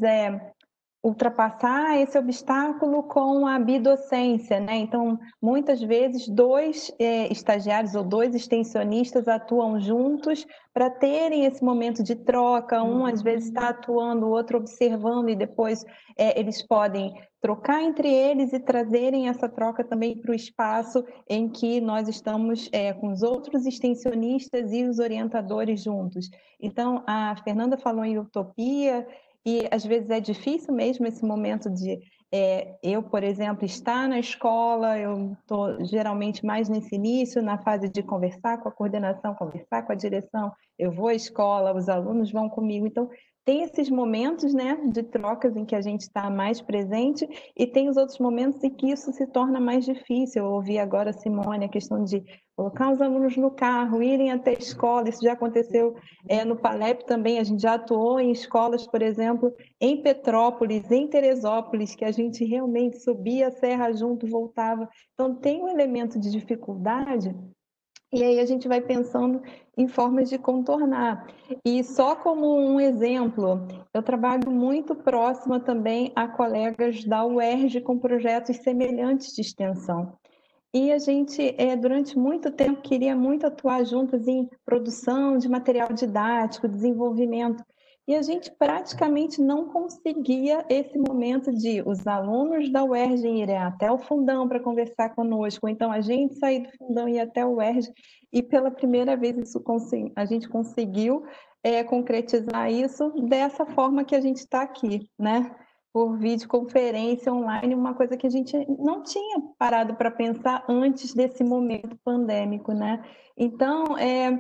ultrapassar esse obstáculo com a bidocência, né? Então, muitas vezes, dois estagiários ou dois extensionistas atuam juntos para terem esse momento de troca. Um, às vezes, está atuando, o outro observando, e depois eles podem trocar entre eles e trazerem essa troca também para o espaço em que nós estamos com os outros extensionistas e os orientadores juntos. Então, a Fernanda falou em utopia, e às vezes é difícil mesmo esse momento de eu, por exemplo, estar na escola, eu estou geralmente mais nesse início, na fase de conversar com a coordenação, conversar com a direção, eu vou à escola, os alunos vão comigo. Então, tem esses momentos, né, de trocas em que a gente está mais presente, e tem os outros momentos em que isso se torna mais difícil. Eu ouvi agora, Simone, a questão de colocar os alunos no carro, irem até a escola. Isso já aconteceu no Palep também. A gente já atuou em escolas, por exemplo, em Petrópolis, em Teresópolis, que a gente realmente subia a serra junto, voltava. Então, tem um elemento de dificuldade, e aí a gente vai pensando em formas de contornar. E só como um exemplo, eu trabalho muito próxima também a colegas da UERJ com projetos semelhantes de extensão. E a gente, durante muito tempo, queria muito atuar juntas em produção de material didático, desenvolvimento. E a gente praticamente não conseguia esse momento de os alunos da UERJ irem até o fundão para conversar conosco, ou então a gente sair do fundão e ir até o UERJ, e pela primeira vez a gente conseguiu concretizar isso dessa forma que a gente está aqui, né? Por videoconferência online, uma coisa que a gente não tinha parado para pensar antes desse momento pandêmico, né? Então,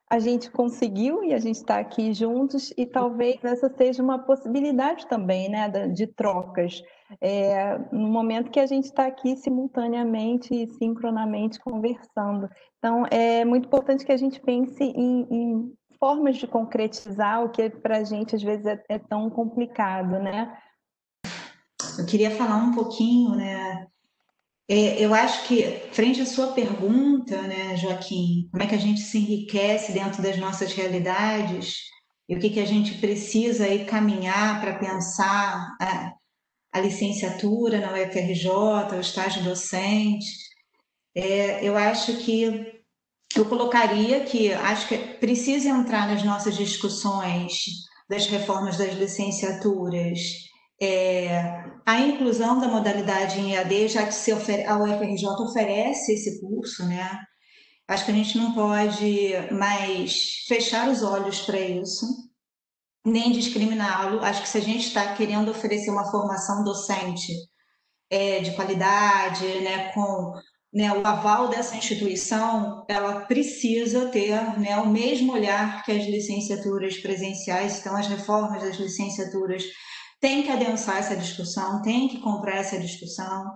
a gente conseguiu e a gente está aqui juntos, e talvez essa seja uma possibilidade também, né, de trocas. No momento que a gente está aqui simultaneamente e sincronamente conversando. Então, é muito importante que a gente pense em formas de concretizar o que para a gente às vezes é tão complicado, né? Eu queria falar um pouquinho, né? Eu acho que, frente à sua pergunta, né, Joaquim, como é que a gente se enriquece dentro das nossas realidades e o que a gente precisa aí caminhar para pensar a licenciatura na UFRJ, o estágio docente, eu acho que eu colocaria que acho que precisa entrar nas nossas discussões das reformas das licenciaturas a inclusão da modalidade em EAD, já que a UFRJ oferece esse curso, né? Acho que a gente não pode mais fechar os olhos para isso, nem discriminá-lo. Acho que se a gente está querendo oferecer uma formação docente de qualidade, né, com o aval dessa instituição, ela precisa ter o mesmo olhar que as licenciaturas presenciais. Então, as reformas das licenciaturas têm que adensar essa discussão, têm que comprar essa discussão.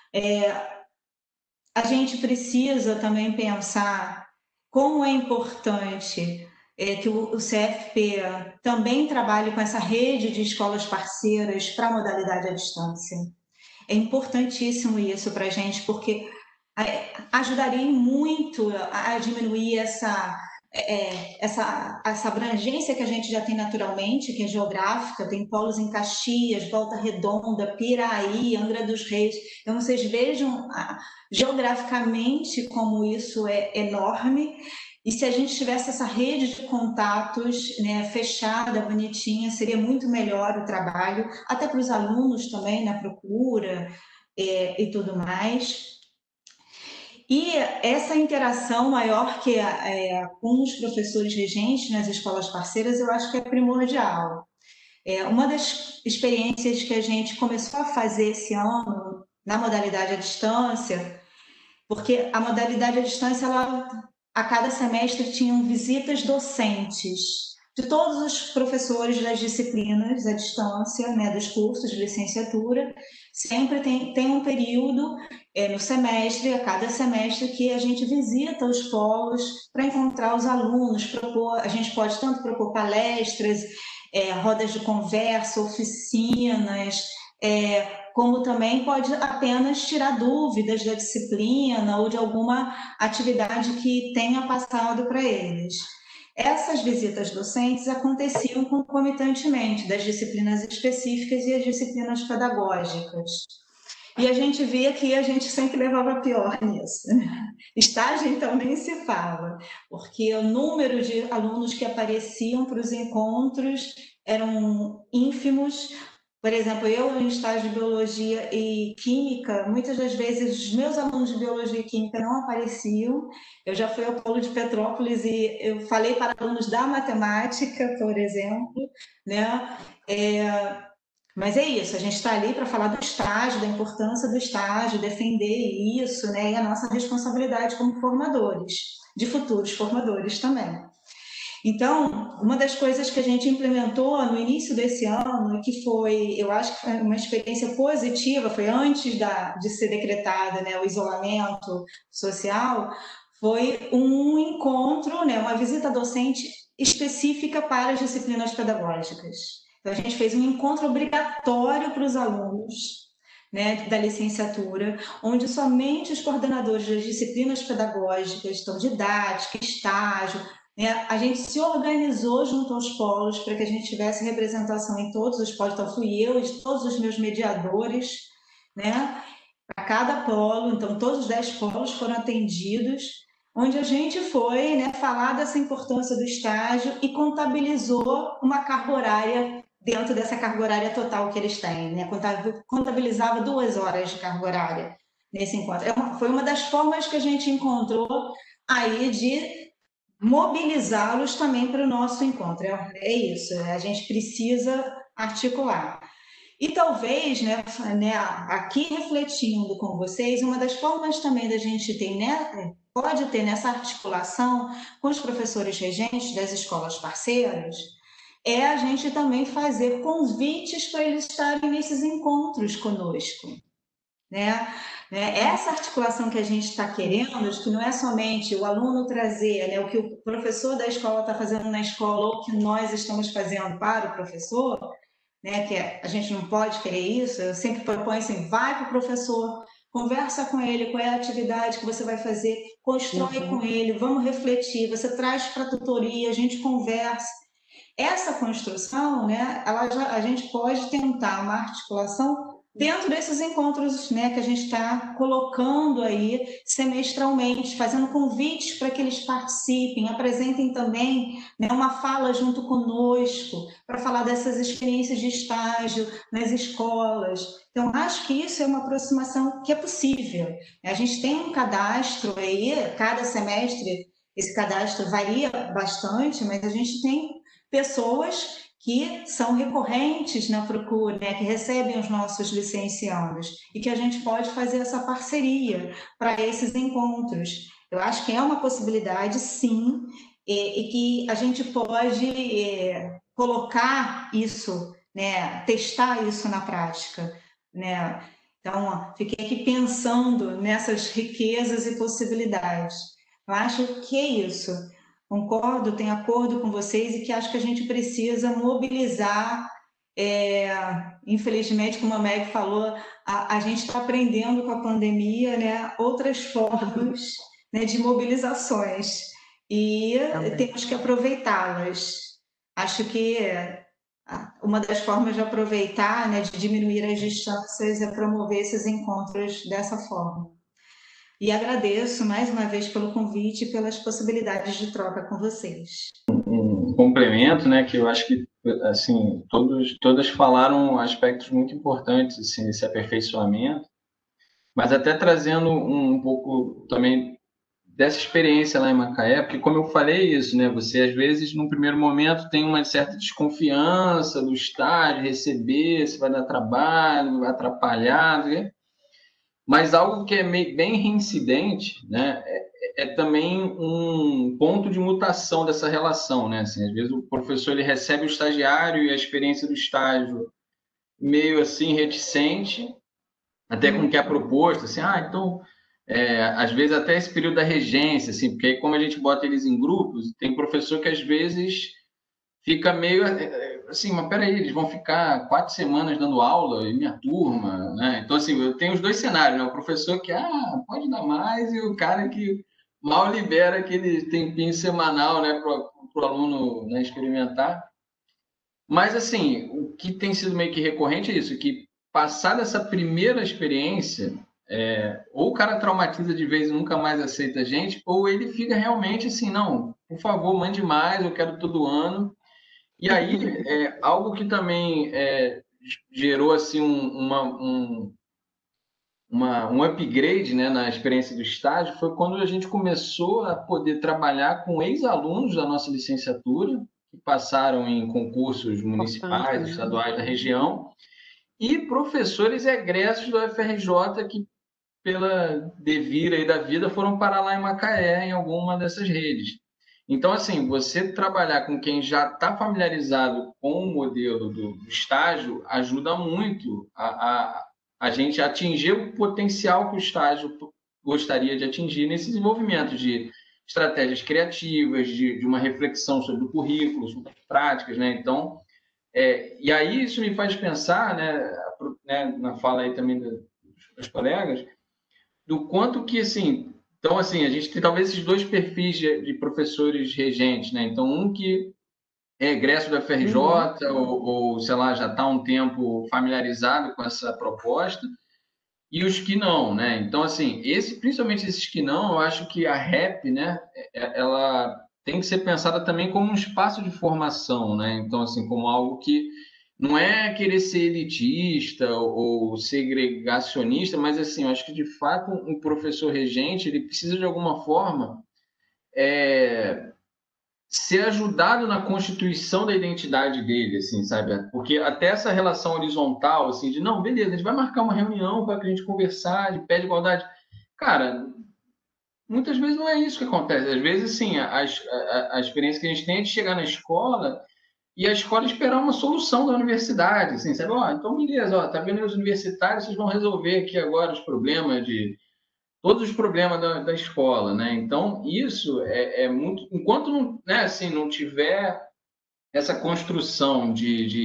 A gente precisa também pensar como é importante que o CFP também trabalhe com essa rede de escolas parceiras para a modalidade à distância. É importantíssimo isso para a gente, porque ajudaria muito a diminuir essa abrangência que a gente já tem naturalmente, que é geográfica, tem polos em Caxias, Volta Redonda, Piraí, Angra dos Reis. Então, vocês vejam geograficamente como isso é enorme. E se a gente tivesse essa rede de contatos, né, fechada, bonitinha, seria muito melhor o trabalho, até para os alunos também, na procura e tudo mais. E essa interação maior que com os professores regentes nas escolas parceiras, eu acho que é primordial. Uma das experiências que a gente começou a fazer esse ano na modalidade à distância, porque a modalidade à distância, a cada semestre tinham visitas docentes de todos os professores das disciplinas à distância, né, dos cursos de licenciatura. Sempre tem um período no semestre, a cada semestre, que a gente visita os polos para encontrar os alunos, a gente pode tanto propor palestras, rodas de conversa, oficinas, como também pode apenas tirar dúvidas da disciplina ou de alguma atividade que tenha passado para eles. Essas visitas docentes aconteciam concomitantemente das disciplinas específicas e as disciplinas pedagógicas. E a gente via que a gente sempre levava pior nisso. Estágio, então, nem se fala, porque o número de alunos que apareciam para os encontros eram ínfimos. Por exemplo, eu em estágio de Biologia e Química, muitas das vezes os meus alunos de Biologia e Química não apareciam. Eu já fui ao Polo de Petrópolis e eu falei para alunos da Matemática, por exemplo, né? Mas é isso, a gente está ali para falar do estágio, da importância do estágio, defender isso, né? E a nossa responsabilidade como formadores, de futuros formadores também. Então, uma das coisas que a gente implementou no início desse ano, que foi, eu acho que foi uma experiência positiva, foi antes de ser decretada, né, o isolamento social, foi um encontro, né, uma visita docente específica para as disciplinas pedagógicas. Então, a gente fez um encontro obrigatório para os alunos, né, da licenciatura, onde somente os coordenadores das disciplinas pedagógicas, então didática, estágio, a gente se organizou junto aos polos para que a gente tivesse representação em todos os polos. Então, fui eu e todos os meus mediadores, né, para cada polo. Então, todos os 10 polos foram atendidos, onde a gente foi, né, falar dessa importância do estágio e contabilizou uma carga horária dentro dessa carga horária total que eles têm, né? Contabilizava 2 horas de carga horária nesse encontro. Foi uma das formas que a gente encontrou aí de mobilizá-los também para o nosso encontro. É isso, a gente precisa articular. E talvez, né, aqui refletindo com vocês, uma das formas também da gente ter, né, pode ter nessa articulação com os professores regentes das escolas parceiras, é a gente também fazer convites para eles estarem nesses encontros conosco, né? Essa articulação que a gente está querendo, que não é somente o aluno trazer, né, o que o professor da escola está fazendo na escola ou o que nós estamos fazendo para o professor, né, que a gente não pode querer isso. Eu sempre proponho assim, vai para o professor, conversa com ele, qual é a atividade que você vai fazer, constrói com ele, vamos refletir, você traz para a tutoria, a gente conversa. Essa construção, né, a gente pode tentar uma articulação dentro desses encontros, né, que a gente está colocando aí semestralmente, fazendo convites para que eles participem, apresentem também, né, uma fala junto conosco, para falar dessas experiências de estágio nas escolas. Então, acho que isso é uma aproximação que é possível. A gente tem um cadastro aí, cada semestre esse cadastro varia bastante, mas a gente tem pessoas que são recorrentes na procura, né, que recebem os nossos licenciados e que a gente pode fazer essa parceria para esses encontros. Eu acho que é uma possibilidade, sim, e que a gente pode colocar isso, né, testar isso na prática, né? Então, fiquei aqui pensando nessas riquezas e possibilidades. Eu acho que é isso. Concordo, tenho acordo com vocês e que acho que a gente precisa mobilizar. Infelizmente, como a Meg falou, a gente está aprendendo com a pandemia, né, outras formas, né, de mobilizações e temos que aproveitá-las. Acho que uma das formas de aproveitar, né, de diminuir as distâncias é promover esses encontros dessa forma. E agradeço mais uma vez pelo convite e pelas possibilidades de troca com vocês. Um complemento, né, que eu acho que assim, todas falaram aspectos muito importantes assim, desse aperfeiçoamento, mas até trazendo um pouco também dessa experiência lá em Macaé, porque como eu falei isso, né, você às vezes num primeiro momento tem uma certa desconfiança do estágio, receber, se vai dar trabalho, vai atrapalhar, né? Mas algo que é bem reincidente, né, é também um ponto de mutação dessa relação, né? Assim, às vezes o professor ele recebe o estagiário e a experiência do estágio meio assim reticente, até com o que é proposto, assim, então às vezes até esse período da regência, assim, porque aí como a gente bota eles em grupos, tem professor que às vezes fica meio assim, mas peraí, eles vão ficar 4 semanas dando aula em minha turma, né? Então, assim, eu tenho os dois cenários, né? O professor que, pode dar mais, e o cara que mal libera aquele tempinho semanal, né, para o aluno, né, experimentar. Mas, assim, o que tem sido meio que recorrente é isso, que passar dessa primeira experiência, ou o cara traumatiza de vez e nunca mais aceita a gente, ou ele fica realmente assim, não, por favor, mande mais, eu quero todo ano. E aí, algo que também gerou assim, um upgrade, né, na experiência do estágio foi quando a gente começou a poder trabalhar com ex-alunos da nossa licenciatura, que passaram em concursos municipais, estaduais da região, e professores egressos do FRJ que, pela devir aí da vida, foram parar lá em Macaé, em alguma dessas redes. Então, assim, você trabalhar com quem já está familiarizado com o modelo do estágio ajuda muito a gente atingir o potencial que o estágio gostaria de atingir nesse desenvolvimento de estratégias criativas, de uma reflexão sobre o currículo, sobre as práticas, né? Então, e aí isso me faz pensar, né, na fala aí também dos colegas, do quanto que, assim, então, assim, a gente tem talvez esses dois perfis de professores regentes, né? Então, um que é egresso da FRJ ou, sei lá, já está há um tempo familiarizado com essa proposta, e os que não, né? Então, assim, principalmente esses que não, eu acho que a REP, né, ela tem que ser pensada também como um espaço de formação, né? Então, assim, como algo que não é querer ser elitista ou segregacionista, mas, assim, eu acho que, de fato, um professor regente, ele precisa, de alguma forma, ser ajudado na constituição da identidade dele, assim, sabe? Porque até essa relação horizontal, assim, de não, beleza, a gente vai marcar uma reunião para a gente conversar de pé de igualdade. Cara, muitas vezes não é isso que acontece. Às vezes, assim, a experiência que a gente tem é de chegar na escola e a escola esperar uma solução da universidade, assim, sabe? Ó, então beleza, ó, tá vendo os universitários, vocês vão resolver aqui agora os problemas de todos os problemas da escola, né? Então isso é muito, enquanto não, né, assim, não tiver essa construção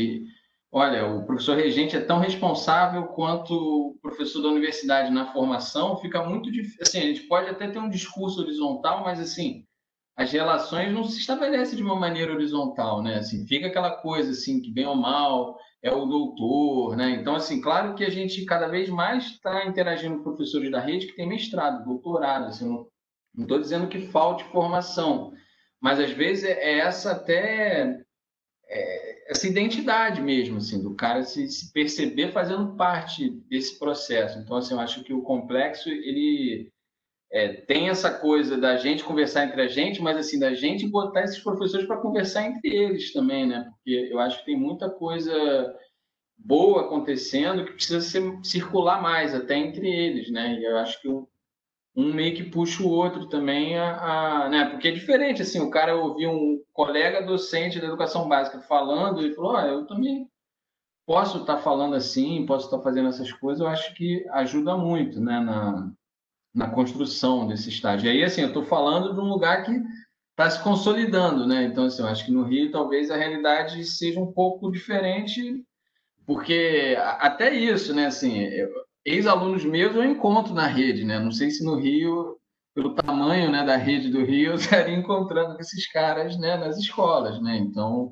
olha, o professor regente é tão responsável quanto o professor da universidade na formação, fica muito difícil, assim, a gente pode até ter um discurso horizontal, mas assim as relações não se estabelecem de uma maneira horizontal, né? Assim, fica aquela coisa assim que bem ou mal é o doutor, né? Então, assim, claro que a gente cada vez mais está interagindo com professores da rede que têm mestrado, doutorado, assim, não estou dizendo que falte formação, mas às vezes é essa até essa identidade mesmo, assim, do cara se perceber fazendo parte desse processo. Então, assim, eu acho que o complexo ele tem essa coisa da gente conversar entre a gente, mas assim, da gente botar esses professores para conversar entre eles também, né? Porque eu acho que tem muita coisa boa acontecendo que precisa circular mais até entre eles, né? E eu acho que um meio que puxa o outro também, né? Porque é diferente, assim, o cara ouvir um colega docente da educação básica falando e falou, eu também posso estar falando assim, posso estar fazendo essas coisas, eu acho que ajuda muito, né, na construção desse estágio. E aí, assim, eu estou falando de um lugar que está se consolidando, né? Então, assim, eu acho que no Rio talvez a realidade seja um pouco diferente, porque até isso, né? Assim, ex-alunos meus eu encontro na rede, né? Não sei se no Rio, pelo tamanho, né, da rede do Rio, eu estaria encontrando com esses caras, né, nas escolas, né? Então,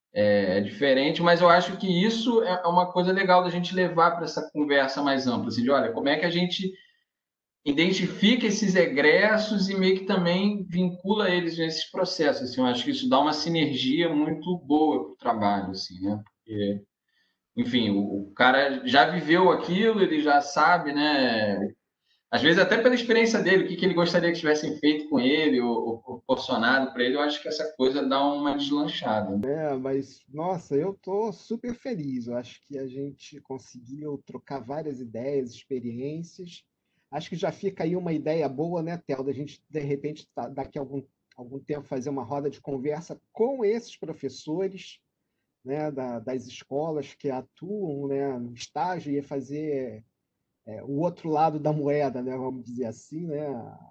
é diferente, mas eu acho que isso é uma coisa legal da gente levar para essa conversa mais ampla, assim, de olha, como é que a gente identifica esses egressos e meio que também vincula eles nesses processos. Assim, eu acho que isso dá uma sinergia muito boa para o trabalho, assim, né? Porque, enfim, o cara já viveu aquilo, ele já sabe, né? Às vezes até pela experiência dele, o que ele gostaria que tivessem feito com ele, ou proporcionado para ele, eu acho que essa coisa dá uma deslanchada. Mas, nossa, eu tô super feliz. Eu acho que a gente conseguiu trocar várias ideias, experiências. Acho que já fica aí uma ideia boa, né, Theo, da gente, de repente, daqui a algum tempo, fazer uma roda de conversa com esses professores, né, das escolas que atuam, né, no estágio, e fazer o outro lado da moeda, né, vamos dizer assim, né,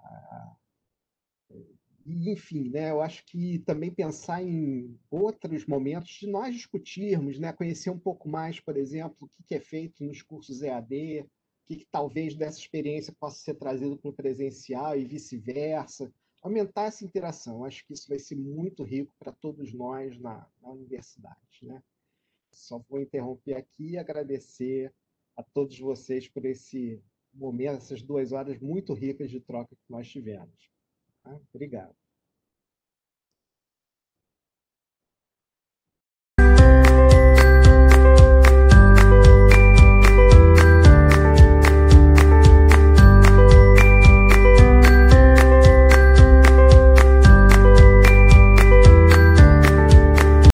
e, enfim, né, eu acho que também pensar em outros momentos de nós discutirmos, né, conhecer um pouco mais, por exemplo, o que é feito nos cursos EAD, o que talvez dessa experiência possa ser trazido para o presencial e vice-versa, aumentar essa interação. Eu acho que isso vai ser muito rico para todos nós na universidade, né? Só vou interromper aqui e agradecer a todos vocês por esse momento, essas 2 horas muito ricas de troca que nós tivemos. Tá? Obrigado.